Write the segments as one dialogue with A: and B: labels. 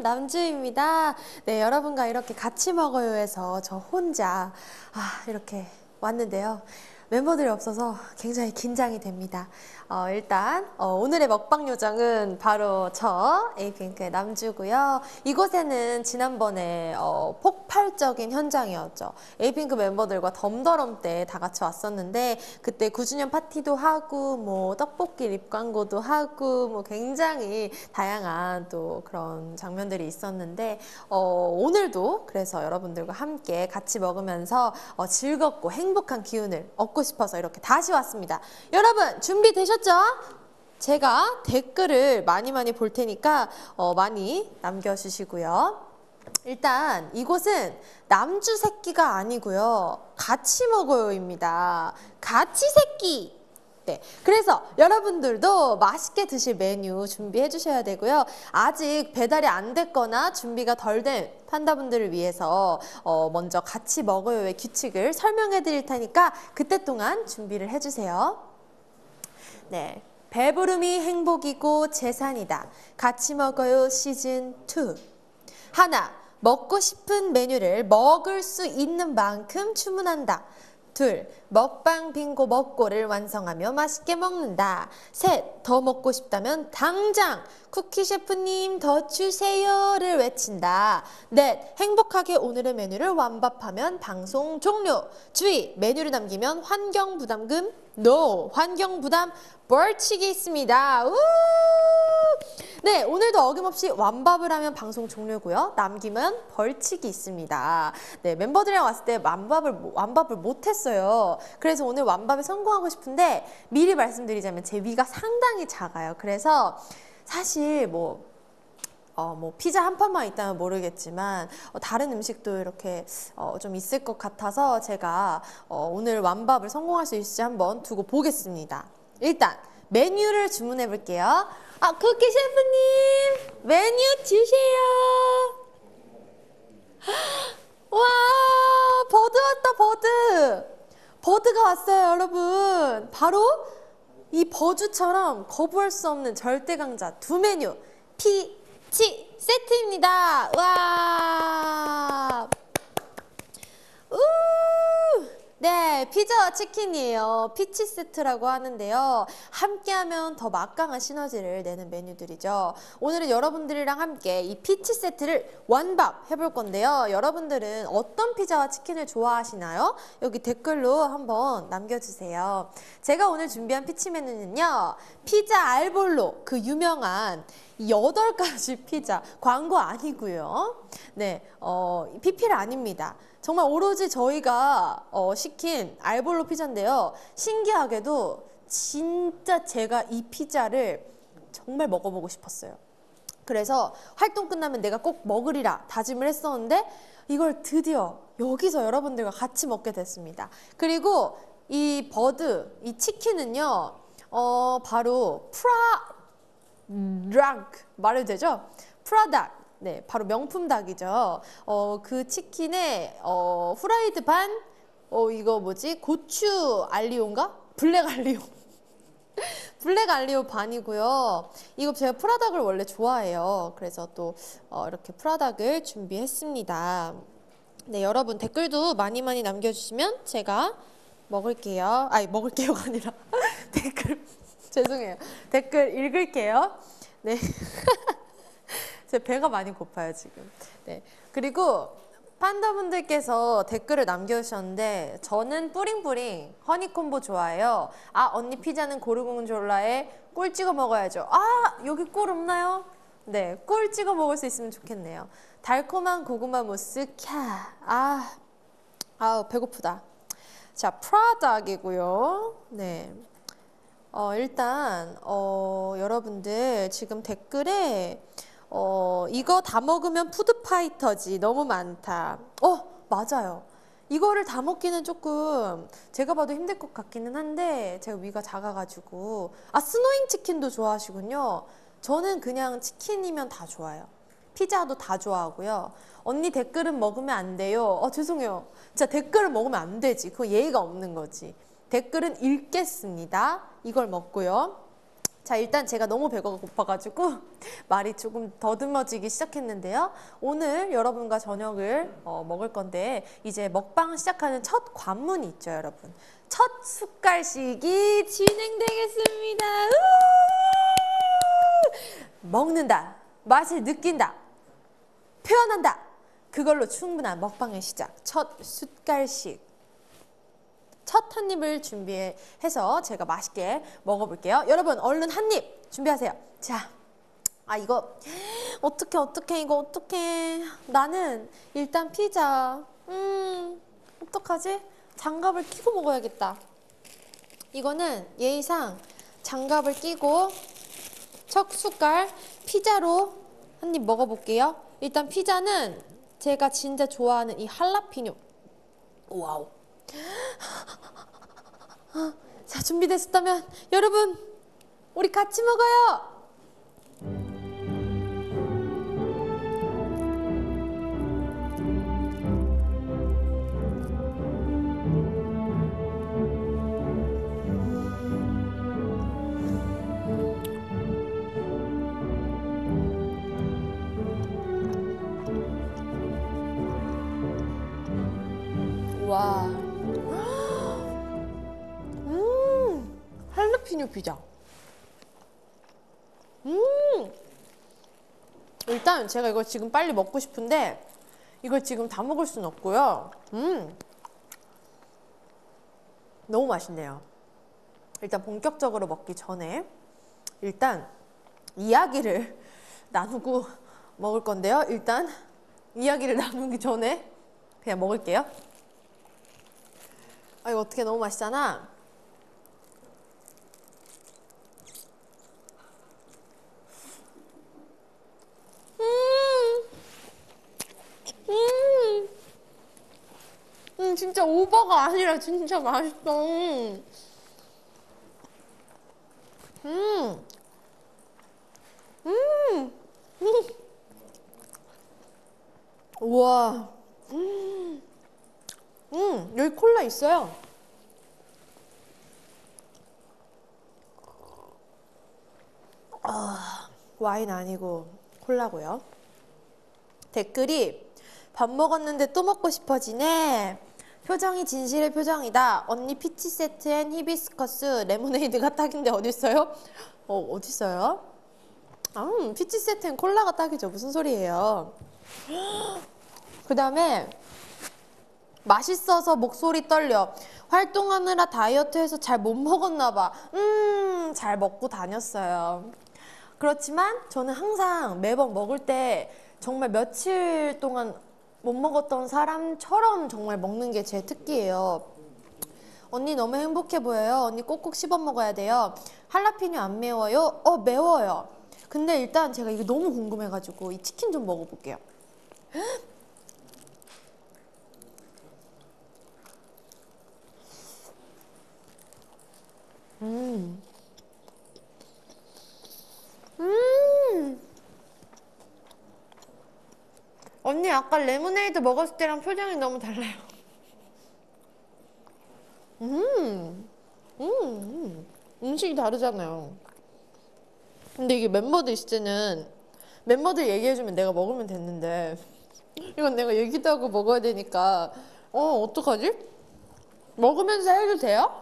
A: 남주입니다. 네, 여러분과 이렇게 같이 먹어요에서 저 혼자 이렇게 왔는데요. 멤버들이 없어서 굉장히 긴장이 됩니다. 일단 오늘의 먹방 요정은 바로 저 에이핑크의 남주고요. 이곳에는 지난번에 폭발적인 현장이었죠. 에이핑크 멤버들과 덤더럼 때 다 같이 왔었는데 그때 9주년 파티도 하고 뭐 떡볶이 립 광고도 하고 뭐 굉장히 다양한 또 그런 장면들이 있었는데 오늘도 그래서 여러분들과 함께 같이 먹으면서 즐겁고 행복한 기운을 얻고 싶어서 이렇게 다시 왔습니다. 여러분 준비되셨죠? 제가 댓글을 많이 볼 테니까 많이 남겨주시고요. 일단 이곳은 남주 새끼가 아니고요. 같이 먹어요입니다. 같이 새끼. 네, 그래서 여러분들도 맛있게 드실 메뉴 준비해 주셔야 되고요. 아직 배달이 안 됐거나 준비가 덜 된 판다분들을 위해서 먼저 같이 먹어요의 규칙을 설명해 드릴 테니까 그때 동안 준비를 해주세요. 네, 배부름이 행복이고 재산이다. 같이 먹어요 시즌2. 하나, 먹고 싶은 메뉴를 먹을 수 있는 만큼 주문한다. 둘, 먹방 빙고 먹고를 완성하며 맛있게 먹는다. 셋, 더 먹고 싶다면 당장 쿠키 셰프님 더 주세요를 외친다. 넷, 행복하게 오늘의 메뉴를 완밥하면 방송 종료. 주의, 메뉴를 남기면 환경 부담금 NO! 환경 부담 벌칙이 있습니다. 우! 네, 오늘도 어김없이 완밥을 하면 방송 종료고요. 남기면 벌칙이 있습니다. 네, 멤버들이랑 왔을 때 완밥을 못했어요. 그래서 오늘 완밥에 성공하고 싶은데 미리 말씀드리자면 제 위가 상당히 작아요. 그래서 사실 뭐 피자 한 판만 있다면 모르겠지만 다른 음식도 이렇게 좀 있을 것 같아서 제가 오늘 완밥을 성공할 수 있을지 한번 두고 보겠습니다. 일단 메뉴를 주문해 볼게요. 쿠키 셰프님 메뉴 주세요. 와, 버드 왔다. 버드가 왔어요. 여러분, 바로 이 버주처럼 거부할 수 없는 절대 강자 두 메뉴 피치 세트입니다. 와, 네, 피자와 치킨이에요. 피치 세트라고 하는데요. 함께하면 더 막강한 시너지를 내는 메뉴들이죠. 오늘은 여러분들이랑 함께 이 피치 세트를 완밥 해볼 건데요. 여러분들은 어떤 피자와 치킨을 좋아하시나요? 여기 댓글로 한번 남겨주세요. 제가 오늘 준비한 피치 메뉴는요. 피자 알볼로, 그 유명한 8가지 피자, 광고 아니고요. 네, PPL 아닙니다. 정말 오로지 저희가 시킨 알볼로 피자인데요. 신기하게도 진짜 제가 이 피자를 정말 먹어보고 싶었어요. 그래서 활동 끝나면 내가 꼭 먹으리라 다짐을 했었는데 이걸 드디어 여기서 여러분들과 같이 먹게 됐습니다. 그리고 이 버드, 이 치킨은요. 바로 프라닭 말해도 되죠? 프라닭. 네, 바로 명품 닭이죠. 그 치킨에 후라이드 반, 이거 뭐지? 고추 알리오인가? 블랙 알리오. 블랙 알리오 반이고요. 이거 제가 프라닭을 원래 좋아해요. 그래서 또 이렇게 프라닭을 준비했습니다. 네, 여러분 댓글도 많이 남겨주시면 제가 먹을게요. 아니, 먹을게요가 아니라 댓글 죄송해요. 댓글 읽을게요. 네. 제 배가 많이 고파요 지금. 네, 그리고 판다분들께서 댓글을 남겨주셨는데 저는 뿌링뿌링 허니콤보 좋아해요. 언니 피자는 고르곤졸라에 꿀 찍어 먹어야죠. 여기 꿀 없나요? 네, 꿀 찍어 먹을 수 있으면 좋겠네요. 달콤한 고구마 무스 배고프다. 자, 프라닭이고요. 네. 일단 여러분들 지금 댓글에 이거 다 먹으면 푸드파이터지. 너무 많다. 맞아요. 이거를 다 먹기는 조금 제가 봐도 힘들 것 같기는 한데 제가 위가 작아가지고 스노잉 치킨도 좋아하시군요. 저는 그냥 치킨이면 다 좋아요. 피자도 다 좋아하고요. 언니 댓글은 먹으면 안 돼요. 죄송해요. 진짜 댓글을 먹으면 안 되지. 그거 예의가 없는 거지. 댓글은 읽겠습니다. 이걸 먹고요. 자, 일단 제가 너무 배가 고파가지고 말이 조금 더듬어지기 시작했는데요. 오늘 여러분과 저녁을 먹을 건데 이제 먹방 시작하는 첫 관문이 있죠, 여러분. 첫 숟갈식이 진행되겠습니다. 먹는다, 맛을 느낀다, 표현한다. 그걸로 충분한 먹방의 시작. 첫 숟갈식. 첫 한 입을 준비해서 제가 맛있게 먹어볼게요. 여러분 얼른 한 입 준비하세요. 자, 이거 어떡해 이거 어떡해. 나는 일단 피자. 어떡하지? 장갑을 끼고 먹어야겠다. 이거는 예의상 장갑을 끼고 첫 숟갈 피자로 한 입 먹어볼게요. 일단 피자는 제가 진짜 좋아하는 이 할라피뇨. 와우. 자, 준비됐다면 여러분 우리 같이 먹어요. 와. 할라피뇨 피자. 일단 제가 이걸 지금 빨리 먹고 싶은데 이걸 지금 다 먹을 수는 없고요. 너무 맛있네요. 일단 본격적으로 먹기 전에 일단 이야기를 나누고 먹을 건데요. 일단 이야기를 나누기 전에 그냥 먹을게요. 이거 어떻게 너무 맛있잖아. 진짜 오버가 아니라 진짜 맛있어. 우와. 여기 콜라 있어요. 와인 아니고 콜라고요. 댓글이 밥 먹었는데 또 먹고 싶어지네. 표정이 진실의 표정이다. 언니 피치 세트엔 히비스커스 레모네이드가 딱인데 어딨어요? 어딨어요? 피치 세트엔 콜라가 딱이죠. 무슨 소리예요? 그 다음에 맛있어서 목소리 떨려. 활동하느라 다이어트해서 잘 못 먹었나 봐. 잘 먹고 다녔어요. 그렇지만 저는 항상 매번 먹을 때 정말 며칠 동안 못 먹었던 사람처럼 정말 먹는 게 제 특기예요. 언니 너무 행복해 보여요. 언니 꼭꼭 씹어 먹어야 돼요. 할라피뇨 안 매워요? 매워요. 근데 일단 제가 이거 너무 궁금해가지고 이 치킨 좀 먹어볼게요. 언니 아까 레모네이드 먹었을 때랑 표정이 너무 달라요. 음식이 다르잖아요. 근데 이게 멤버들 있을 때는 멤버들 얘기해주면 내가 먹으면 됐는데 이건 내가 얘기도 하고 먹어야 되니까 어떡하지? 먹으면서 해도 돼요?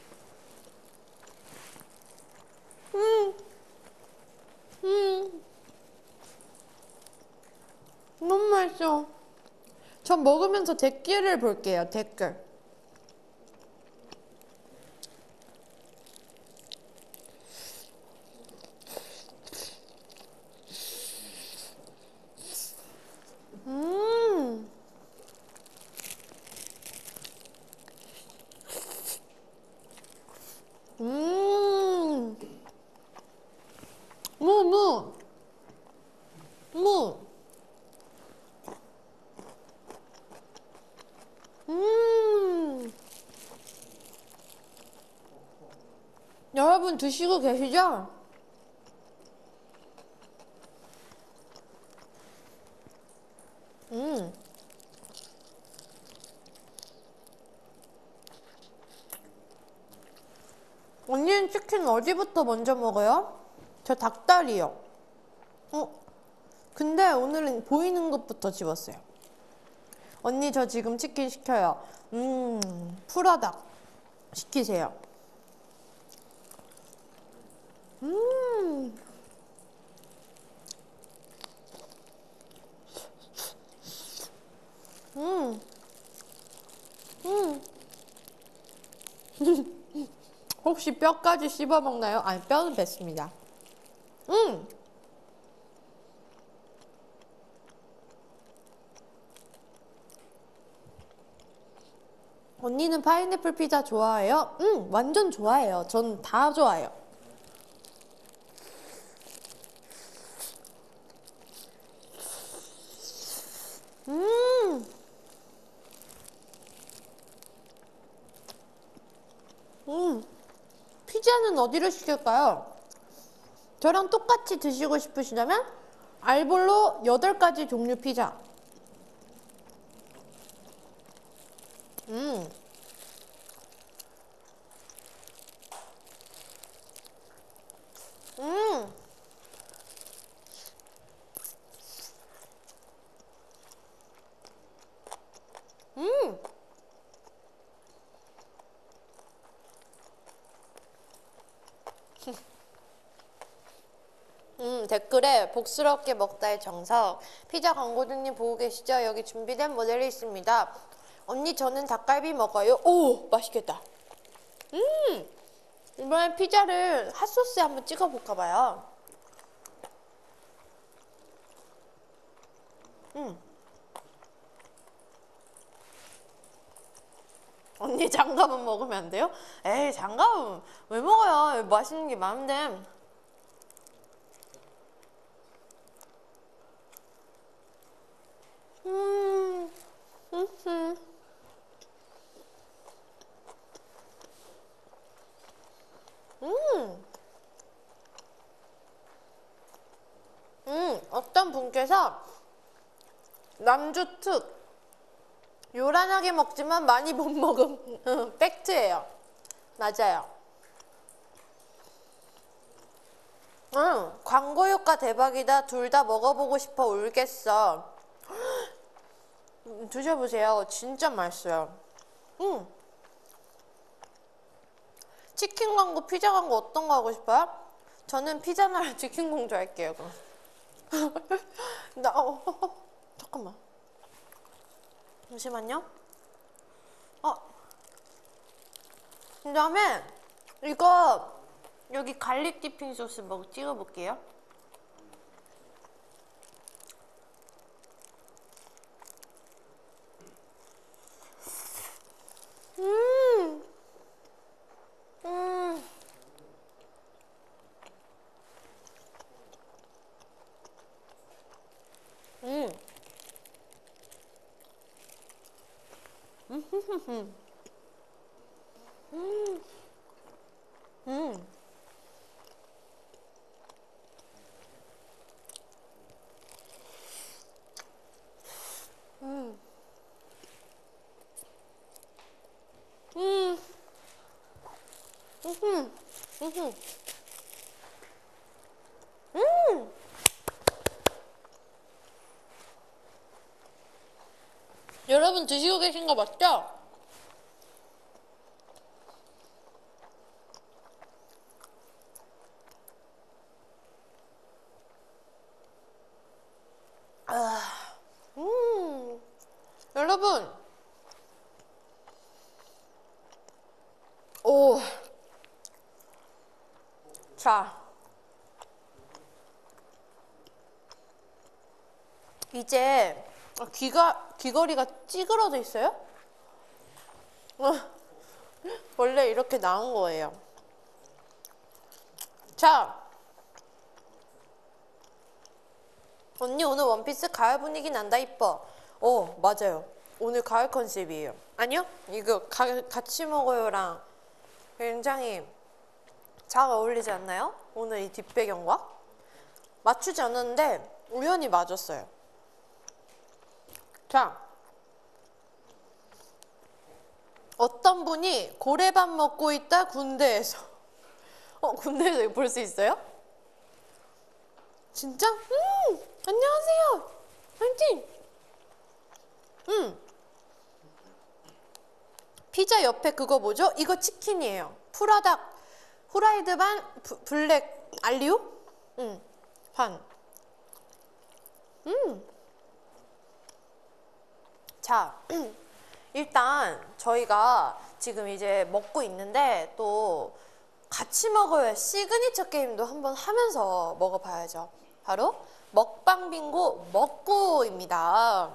A: 너무 맛있어. 전 먹으면서 댓글을 볼게요. 댓글. 무. 여러분 드시고 계시죠? 언니는 언니는 치킨 어디부터 먼저 먹어요? 저 닭다리요. 근데 오늘은 보이는 것부터 집었어요. 언니 저 지금 치킨 시켜요. 풀어닭 시키세요. 음. 음. 음. 혹시 뼈까지 씹어 먹나요? 아니, 뼈는 뱉습니다. 언니는 파인애플 피자 좋아해요? 완전 좋아해요. 전 다 좋아해요. 음. 피자는 어디로 시킬까요? 저랑 똑같이 드시고 싶으시다면 알볼로 8가지 종류 피자. 음. 음. 음. 댓글에 복스럽게 먹다의 정석, 피자 광고주님 보고 계시죠? 여기 준비된 모델이 있습니다. 언니 저는 닭갈비 먹어요. 오, 맛있겠다. 이번엔 피자를 핫소스에 한번 찍어볼까 봐요. 언니 장갑은 먹으면 안 돼요? 에이, 장갑은 왜 먹어요? 맛있는 게 많은데. 음. 음. 어떤 분께서 남주 특 요란하게 먹지만 많이 못 먹음. 팩트예요. 맞아요. 광고 효과 대박이다. 둘 다 먹어보고 싶어 울겠어. 드셔보세요. 진짜 맛있어요. 치킨 광고, 피자 광고 어떤 거 하고 싶어요? 저는 피자나 치킨 공주 할게요. 그럼. 잠깐만. 잠시만요. 그 다음에 이거 여기 갈릭 디핑 소스 뭐 찍어볼게요. 음. 음. 음. 여러분 드시고 계신 거 맞죠? 여러분, 오, 자, 이제 귀걸이가 찌그러져 있어요? 원래 이렇게 나온 거예요. 자, 언니 오늘 원피스 가을 분위기 난다 이뻐. 맞아요. 오늘 가을 컨셉이에요. 아니요? 이거 같이 먹어요랑 굉장히 잘 어울리지 않나요? 오늘 이 뒷배경과? 맞추지 않았는데 우연히 맞았어요. 자, 어떤 분이 고래밥 먹고 있다 군대에서. 군대에서 이거 볼 수 있어요? 진짜? 안녕하세요. 화이팅! 피자 옆에 그거 뭐죠? 이거 치킨이에요. 프라닭, 후라이드 반, 블랙 알리오? 반. 자, 일단 저희가 지금 이제 먹고 있는데 또 같이 먹어야 시그니처 게임도 한번 하면서 먹어봐야죠. 바로 먹방 빙고 먹고입니다.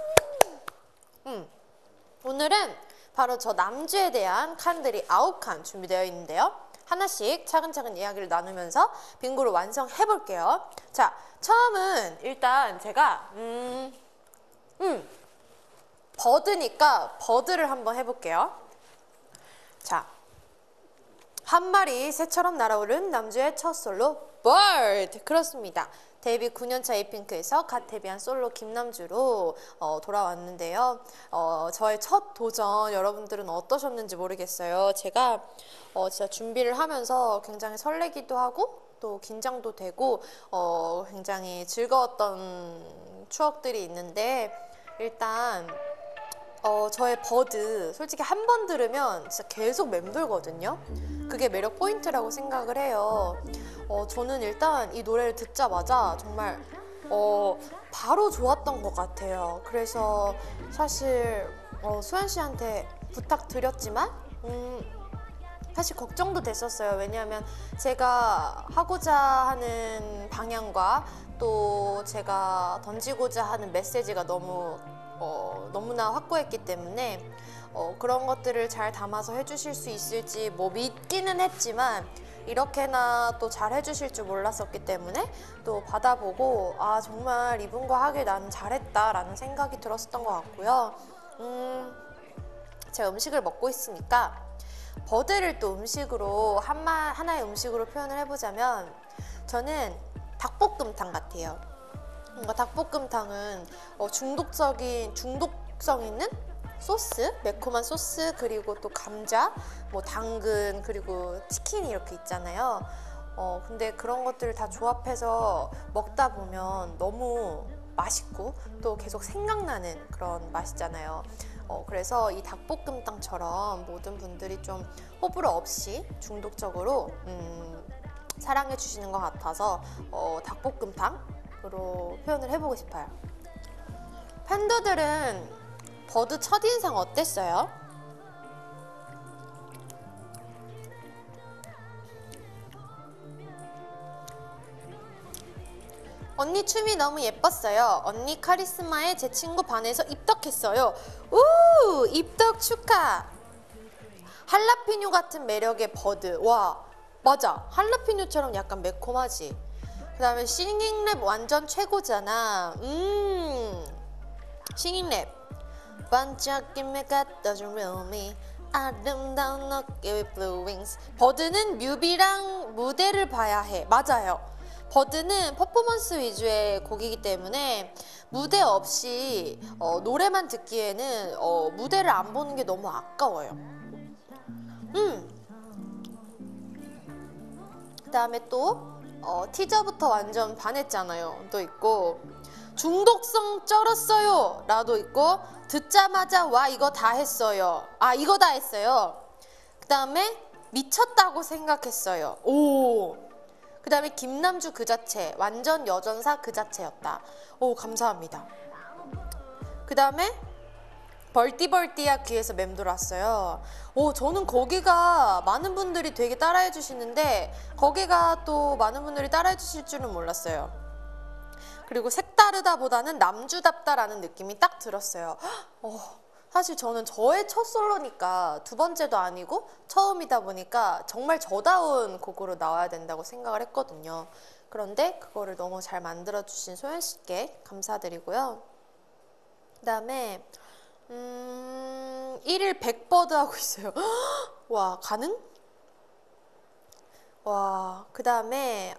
A: 오늘은 바로 저 남주에 대한 칸들이 9칸 준비되어 있는데요. 하나씩 차근차근 이야기를 나누면서 빙고를 완성해 볼게요. 자, 처음은 일단 제가 버드니까 버드를 한번 해볼게요. 자, 한 마리 새처럼 날아오른 남주의 첫 솔로 bird. 그렇습니다. 데뷔 9년차 에이핑크에서 갓 데뷔한 솔로 김남주로 돌아왔는데요. 저의 첫 도전 여러분들은 어떠셨는지 모르겠어요. 제가 진짜 준비를 하면서 굉장히 설레기도 하고 또 긴장도 되고 굉장히 즐거웠던 추억들이 있는데 일단 저의 버드 솔직히 한 번 들으면 진짜 계속 맴돌거든요. 그게 매력 포인트라고 생각을 해요. 저는 일단 이 노래를 듣자마자 정말 바로 좋았던 것 같아요. 그래서 사실 소연 씨한테 부탁드렸지만 사실 걱정도 됐었어요. 왜냐하면 제가 하고자 하는 방향과 또 제가 던지고자 하는 메시지가 너무나 확고했기 때문에 그런 것들을 잘 담아서 해주실 수 있을지 뭐 믿기는 했지만 이렇게나 또 잘 해주실 줄 몰랐었기 때문에 또 받아보고 아 정말 이분과 하길 나는 잘했다라는 생각이 들었었던 것 같고요. 제가 음식을 먹고 있으니까 버드를 또 음식으로 하나의 음식으로 표현을 해보자면 저는 닭볶음탕 같아요. 뭔가 닭볶음탕은 중독성 있는 소스, 매콤한 소스, 그리고 또 감자, 뭐 당근, 그리고 치킨이 이렇게 있잖아요. 근데 그런 것들을 다 조합해서 먹다 보면 너무 맛있고 또 계속 생각나는 그런 맛이잖아요. 그래서 이 닭볶음탕처럼 모든 분들이 좀 호불호 없이 중독적으로 사랑해 주시는 것 같아서 닭볶음탕으로 표현을 해보고 싶어요. 팬더들은 버드 첫인상 어땠어요? 언니 춤이 너무 예뻤어요. 언니 카리스마에 제 친구 반해서 입덕했어요. 우! 입덕 축하! 할라피뇨 같은 매력의 버드. 와, 맞아. 할라피뇨처럼 약간 매콤하지. 그 다음에 싱잉랩 완전 최고잖아. 싱잉랩. 반짝임에 갖다 준 묘미 아름다운 어깨 with blue wings. 버드는 뮤비랑 무대를 봐야 해. 맞아요. 버드는 퍼포먼스 위주의 곡이기 때문에 무대 없이 노래만 듣기에는 무대를 안 보는 게 너무 아까워요. 그 다음에 또 티저부터 완전 반했잖아요. 또 있고 중독성 쩔었어요 라도 있고 듣자마자 와 이거 다 했어요. 아 이거 다 했어요. 그 다음에 미쳤다고 생각했어요. 오. 그 다음에 김남주 그 자체 완전 여전사 그 자체였다. 오 감사합니다. 그 다음에 벌띠벌띠야 귀에서 맴돌았어요. 오 저는 거기가 많은 분들이 되게 따라해 주시는데 거기가 또 많은 분들이 따라해 주실 줄은 몰랐어요. 그리고 색다르다 보다는 남주답다라는 느낌이 딱 들었어요. 사실 저는 저의 첫 솔로니까 두 번째도 아니고 처음이다 보니까 정말 저다운 곡으로 나와야 된다고 생각을 했거든요. 그런데 그거를 너무 잘 만들어주신 소연 씨께 감사드리고요. 그 다음에 1일 100버드 하고 있어요. 와 가능? 와 그 다음에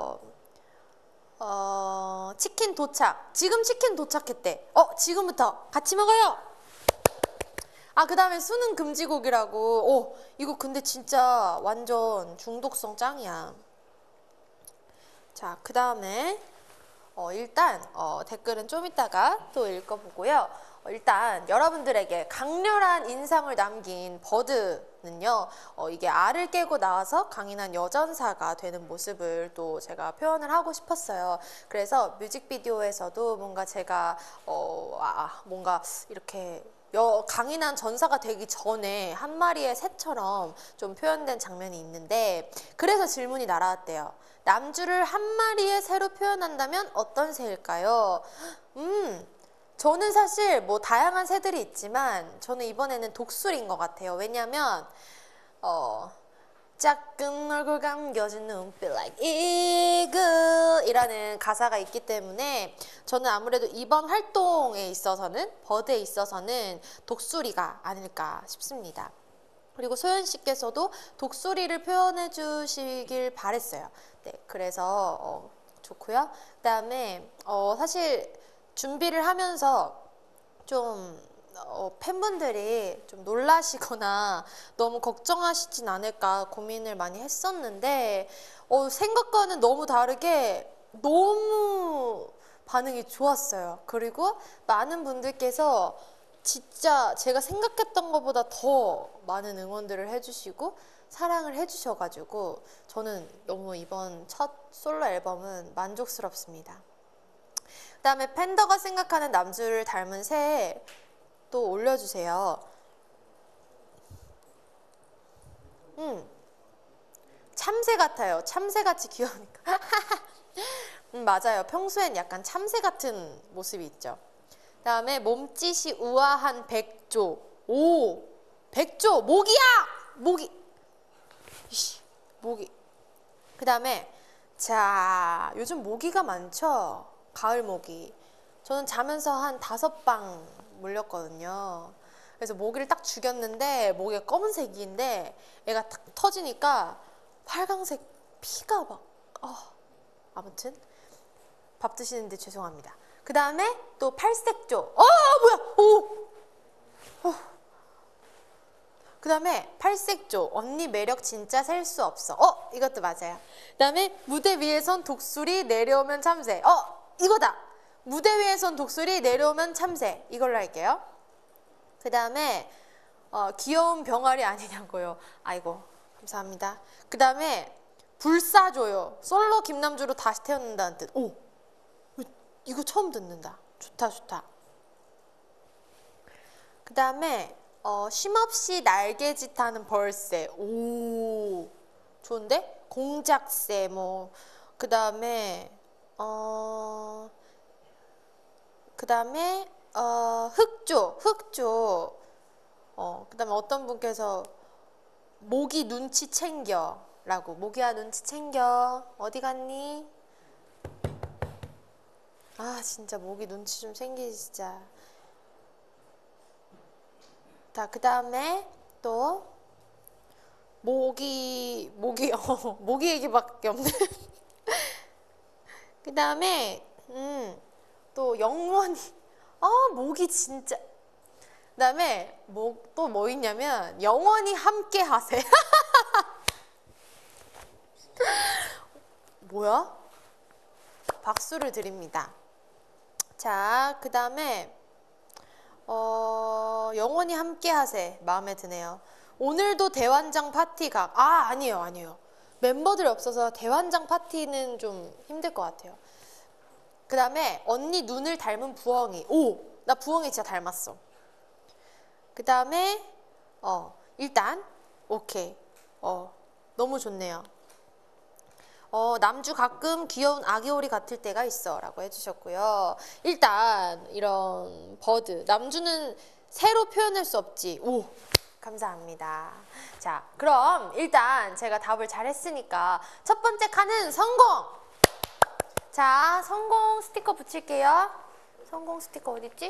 A: 치킨 도착. 지금 치킨 도착했대. 지금부터 같이 먹어요. 그 다음에 수능 금지곡이라고. 오, 이거 근데 진짜 완전 중독성 짱이야. 자, 그 다음에 일단 댓글은 좀 이따가 또 읽어보고요. 일단 여러분들에게 강렬한 인상을 남긴 버드는요. 이게 알을 깨고 나와서 강인한 여전사가 되는 모습을 또 제가 표현을 하고 싶었어요. 그래서 뮤직비디오에서도 뭔가 제가 뭔가 이렇게 강인한 전사가 되기 전에 한 마리의 새처럼 좀 표현된 장면이 있는데, 그래서 질문이 날아왔대요. 남주를 한 마리의 새로 표현한다면 어떤 새일까요? 저는 사실 뭐 다양한 새들이 있지만 저는 이번에는 독수리인 것 같아요. 왜냐면 작은 얼굴 감겨진 눈빛 like eagle 이라는 가사가 있기 때문에 저는 아무래도 이번 활동에 있어서는, 버드에 있어서는 독수리가 아닐까 싶습니다. 그리고 소연 씨께서도 독수리를 표현해 주시길 바랬어요. 네, 그래서 좋고요. 그다음에 사실 준비를 하면서 좀 팬분들이 좀 놀라시거나 너무 걱정하시진 않을까 고민을 많이 했었는데 생각과는 너무 다르게 너무 반응이 좋았어요. 그리고 많은 분들께서 진짜 제가 생각했던 것보다 더 많은 응원들을 해주시고 사랑을 해주셔가지고 저는 너무 이번 첫 솔로 앨범은 만족스럽습니다. 그 다음에 팬더가 생각하는 남주를 닮은 새 또 올려주세요. 참새 같아요. 참새같이 귀여우니까. 맞아요. 평소엔 약간 참새 같은 모습이 있죠. 그 다음에 몸짓이 우아한 백조. 오! 백조! 모기야! 모기! 모기. 그 다음에 자, 요즘 모기가 많죠? 가을 모기. 저는 자면서 한 5방 물렸거든요. 그래서 모기를 딱 죽였는데 모기가 검은색인데 애가 탁 터지니까 빨강색 피가 막 아무튼 밥 드시는데 죄송합니다. 그 다음에 또 팔색조. 뭐야? 그 다음에 팔색조. 언니 매력 진짜 셀 수 없어. 이것도 맞아요. 그 다음에 무대 위에선 독수리, 내려오면 참새. 이거다. 무대 위에선 독수리, 내려오면 참새. 이걸로 할게요. 그 다음에 귀여운 병아리 아니냐고요. 아이고 감사합니다. 그 다음에 불사조요. 솔로 김남주로 다시 태어난다는 뜻. 오, 이거 처음 듣는다. 좋다 좋다. 그 다음에 쉼없이 날개짓하는 벌새. 오, 좋은데? 공작새 뭐. 그 다음에 흑조. 그 다음에 어떤 분께서 모기 눈치 챙겨 라고. 모기야 눈치 챙겨. 어디 갔니? 진짜 모기 눈치 좀 챙기지 진짜. 자, 그 다음에 또 모기 얘기밖에 없네. 그 다음에 또 영원히 모기 진짜. 그 다음에 또 뭐 있냐면 영원히 함께 하세. 뭐야? 박수를 드립니다. 자, 그 다음에 영원히 함께 하세. 마음에 드네요. 오늘도 대환장 파티가 아니에요. 멤버들이 없어서 대환장 파티는 좀 힘들 것 같아요. 그 다음에 언니 눈을 닮은 부엉이. 오! 나 부엉이 진짜 닮았어. 그 다음에 일단 오케이. 너무 좋네요. 남주 가끔 귀여운 아기오리 같을 때가 있어 라고 해주셨고요. 일단 이런 버드 남주는 새로 표현할 수 없지. 오, 감사합니다. 자, 그럼 일단 제가 답을 잘했으니까 첫 번째 칸은 성공. 자, 성공 스티커 붙일게요. 성공 스티커 어딨지?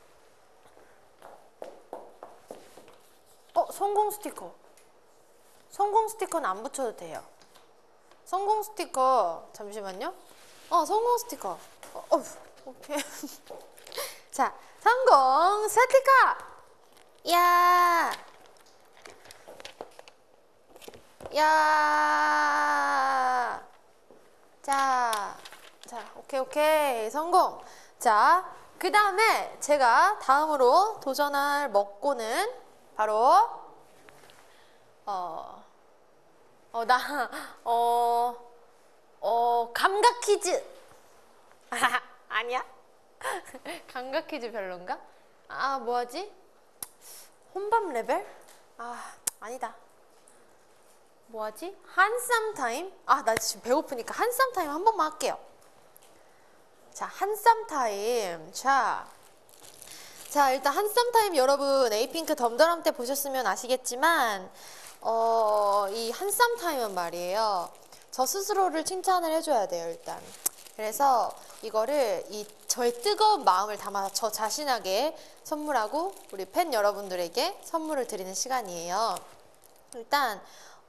A: 성공 스티커. 성공 스티커는 안 붙여도 돼요. 성공 스티커 잠시만요. 성공 스티커. 오케이. 자, 성공 스티커. 야! 야! 자, 오케이. 성공. 자, 그 다음에 제가 다음으로 도전할 먹고는 바로, 어, 어, 나, 어, 감각 퀴즈. 아니야? 감각 퀴즈 별론가? 아, 뭐하지? 혼밥 레벨? 아, 아니다. 뭐하지? 한쌈 타임? 아, 나 지금 배고프니까 한쌈 타임 한 번만 할게요. 자, 한쌈 타임. 자, 일단 한쌈 타임 여러분 에이핑크 덤더럼 때 보셨으면 아시겠지만 이 한쌈 타임은 말이에요. 저 스스로를 칭찬을 해줘야 돼요, 일단. 그래서 이거를 저의 뜨거운 마음을 담아서 저 자신에게 선물하고 우리 팬 여러분들에게 선물을 드리는 시간이에요. 일단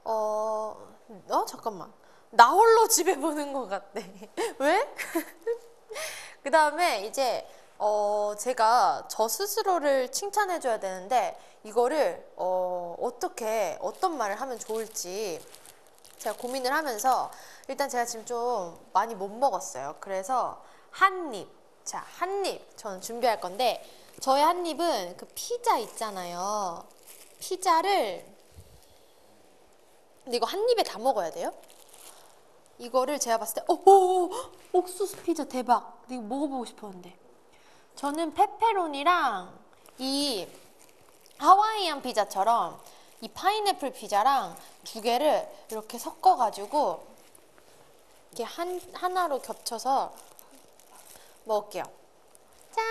A: 잠깐만. 나 홀로 집에 보는 것 같대. 왜? 그 다음에 이제 제가 저 스스로를 칭찬해줘야 되는데 이거를 어떤 말을 하면 좋을지 제가 고민을 하면서 일단 제가 지금 좀 많이 못 먹었어요. 그래서 한 입. 자, 한 입 저는 준비할 건데 저의 한 입은 그 피자 있잖아요. 피자를 근데 이거 한 입에 다 먹어야 돼요? 이거를 제가 봤을 때 옥수수 피자 대박. 이거 먹어보고 싶었는데 저는 페페로니랑 이 하와이안 피자처럼 이 파인애플 피자랑 두 개를 이렇게 섞어가지고 이렇게 하나로 겹쳐서 먹을게요. 짠!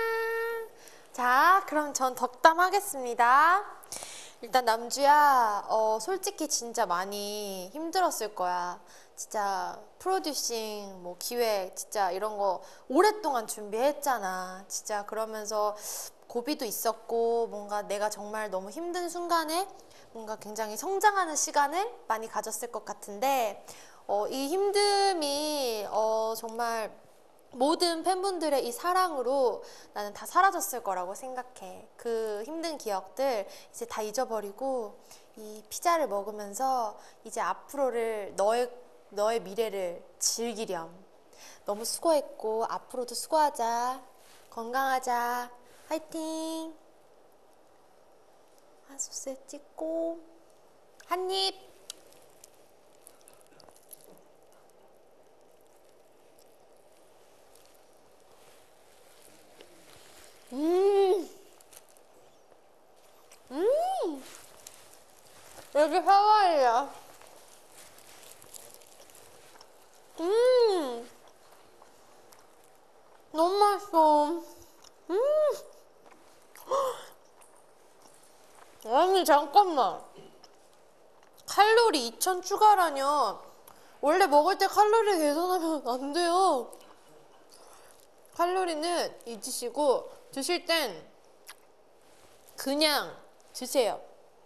A: 자, 그럼 전 덕담하겠습니다. 일단 남주야, 솔직히 진짜 많이 힘들었을 거야. 진짜 프로듀싱, 뭐 기획, 진짜 이런 거 오랫동안 준비했잖아. 진짜 그러면서 고비도 있었고 뭔가 내가 정말 너무 힘든 순간에 뭔가 굉장히 성장하는 시간을 많이 가졌을 것 같은데 이 힘듦이 정말 모든 팬분들의 이 사랑으로 나는 다 사라졌을 거라고 생각해. 그 힘든 기억들 이제 다 잊어버리고 이 피자를 먹으면서 이제 앞으로를 너의 미래를 즐기렴. 너무 수고했고 앞으로도 수고하자. 건강하자. 화이팅. 소스 찍고 한 입. 여기 하와이야. 너무 맛있어. 아니 잠깐만. 칼로리 2000 추가라뇨. 원래 먹을 때 칼로리 계산하면 안 돼요. 칼로리는 잊으시고 드실 땐 그냥 드세요.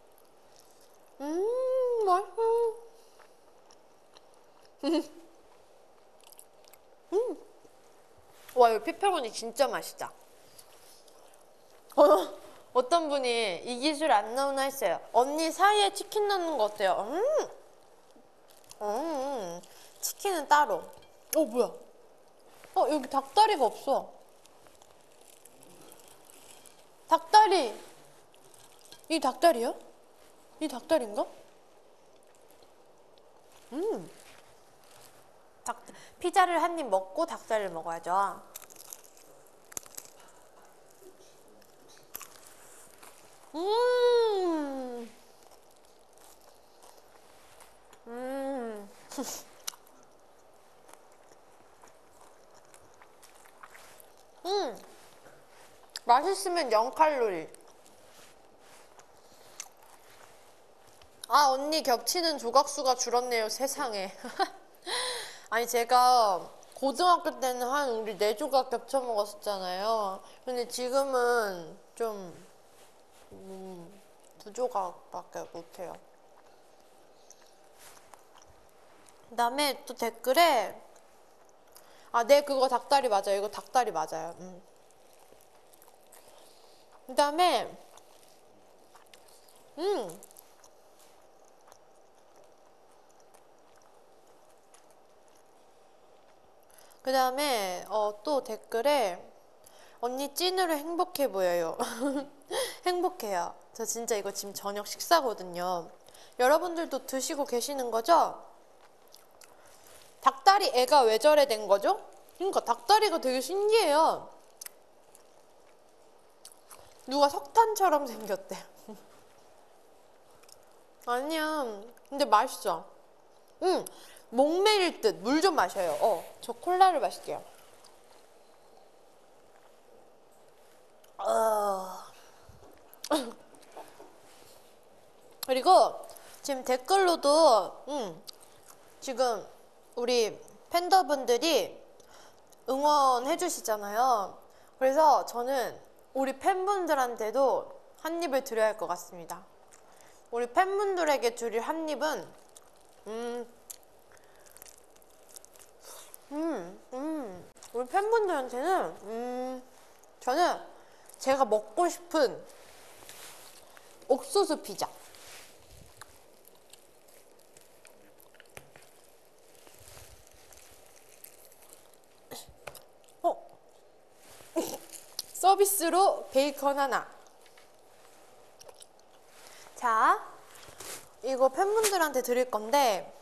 A: 맛있어. 와, 이거 페페로니 진짜 맛있다. 어떤 분이 이 기술 안 나오나 했어요. 언니 사이에 치킨 넣는 거 어때요? 치킨은 따로. 뭐야? 여기 닭다리가 없어. 닭다리. 이 닭다리야? 이 닭다리인가? 피자를 한 입 먹고 닭다리를 먹어야죠. 맛있으면 0칼로리. 아, 언니 겹치는 조각수가 줄었네요, 세상에. 아니, 제가 고등학교 때는 한 우리 4조각 겹쳐 먹었었잖아요. 근데 지금은 좀 2조각밖에 못해요. 그 다음에 또 댓글에 네, 그거 닭다리 맞아요. 이거 닭다리 맞아요. 그 다음에 음. 그 다음에 또 댓글에 언니 찐으로 행복해 보여요. 행복해요. 저 진짜 이거 지금 저녁 식사거든요. 여러분들도 드시고 계시는 거죠? 닭다리 애가 왜 저래 된 거죠? 그러니까 닭다리가 되게 신기해요. 누가 석탄처럼 생겼대. 아니야. 근데 맛있어. 목 메일 듯. 물 좀 마셔요. 저 콜라를 마실게요. 그리고 지금 댓글로도 지금 우리 팬더분들이 응원해 주시잖아요. 그래서 저는 우리 팬분들한테도 한 입을 드려야 할 것 같습니다. 우리 팬분들에게 드릴 한 입은 우리 팬분들한테는 저는 제가 먹고 싶은 옥수수 피자. 서비스로 베이컨 하나. 자, 이거 팬분들한테 드릴 건데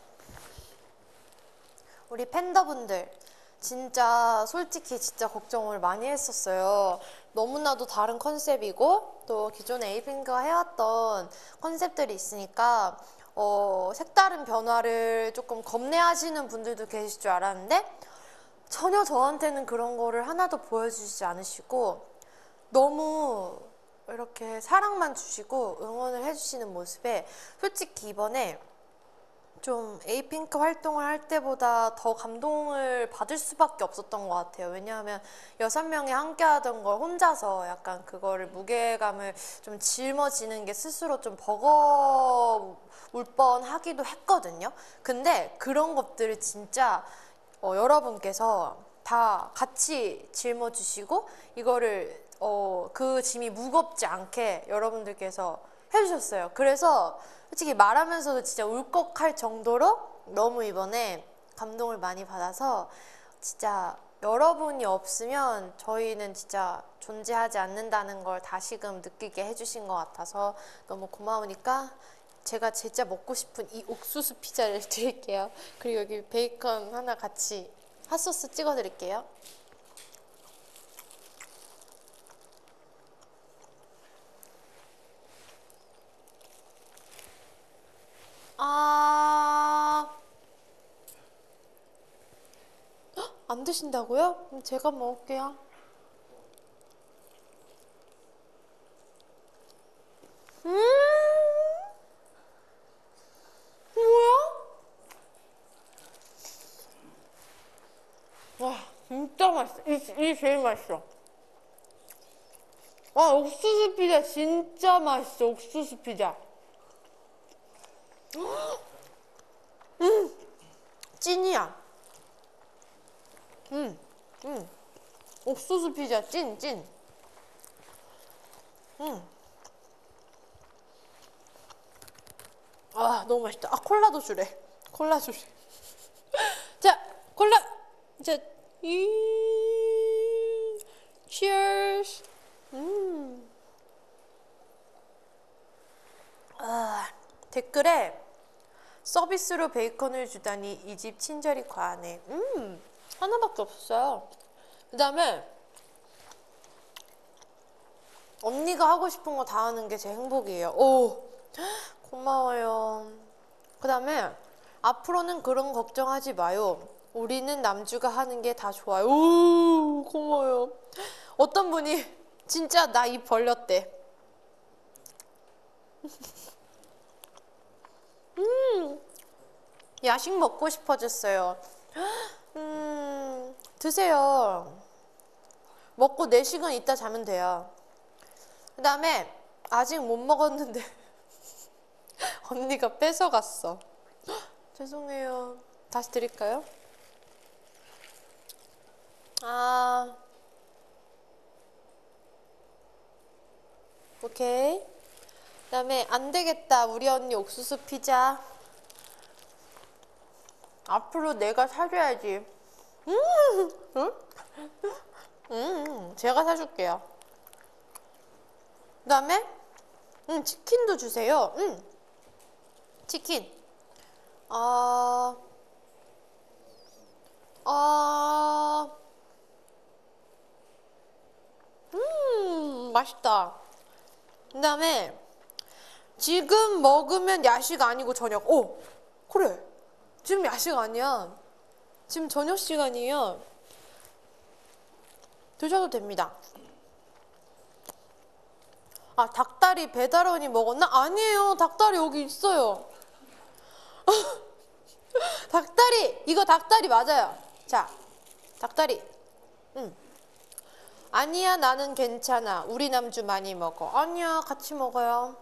A: 우리 팬더분들 진짜 솔직히 진짜 걱정을 많이 했었어요. 너무나도 다른 컨셉이고 또 기존에 에이핑크가 해왔던 컨셉들이 있으니까 색다른 변화를 조금 겁내하시는 분들도 계실 줄 알았는데 전혀 저한테는 그런 거를 하나도 보여주시지 않으시고 너무 이렇게 사랑만 주시고 응원을 해주시는 모습에 솔직히 이번에 좀 에이핑크 활동을 할 때보다 더 감동을 받을 수밖에 없었던 것 같아요. 왜냐하면 6명이 함께 하던 걸 혼자서 약간 그거를 무게감을 좀 짊어지는 게 스스로 좀 버거울 뻔하기도 했거든요. 근데 그런 것들을 진짜 여러분께서 다 같이 짊어주시고 이거를 그 짐이 무겁지 않게 여러분들께서 해주셨어요. 그래서 솔직히 말하면서도 진짜 울컥할 정도로 너무 이번에 감동을 많이 받아서 진짜 여러분이 없으면 저희는 진짜 존재하지 않는다는 걸 다시금 느끼게 해주신 것 같아서 너무 고마우니까 제가 진짜 먹고 싶은 이 옥수수 피자를 드릴게요. 그리고 여기 베이컨 하나 같이 핫소스 찍어 드릴게요. 안 드신다고요? 그럼 제가 먹을게요. 뭐야? 와, 진짜 맛있어. 이 제일 맛있어. 와, 옥수수 피자 진짜 맛있어. 옥수수 피자. 찐이야. 옥수수 피자 찐, 찐. 너무 맛있다. 콜라도 주래. 콜라 주래. 자, 콜라. 자, cheers. 댓글에 서비스로 베이컨을 주다니 이 집 친절이 과하네. 하나밖에 없었어요. 그 다음에 언니가 하고 싶은 거 다 하는 게 제 행복이에요. 오, 고마워요. 그 다음에 앞으로는 그런 걱정하지 마요. 우리는 남주가 하는 게 다 좋아요. 오, 고마워요. 어떤 분이 진짜 나 입 벌렸대. 야식 먹고 싶어졌어요. 드세요. 먹고 4시간 있다 자면 돼요. 그 다음에 아직 못 먹었는데 언니가 뺏어갔어. 죄송해요. 다시 드릴까요? 오케이. 그다음에 안 되겠다. 우리 언니 옥수수 피자. 앞으로 내가 사줘야지. 응? 제가 사줄게요. 그다음에 치킨도 주세요. 치킨. 아, 맛있다. 그다음에 지금 먹으면 야식 아니고 저녁. 오, 그래. 지금 야식 아니야. 지금 저녁 시간이에요. 드셔도 됩니다. 아, 닭다리 배달원이 먹었나? 아니에요. 닭다리 여기 있어요. 닭다리! 이거 닭다리 맞아요. 자, 닭다리. 아니야, 나는 괜찮아. 우리 남주 많이 먹어. 아니야, 같이 먹어요.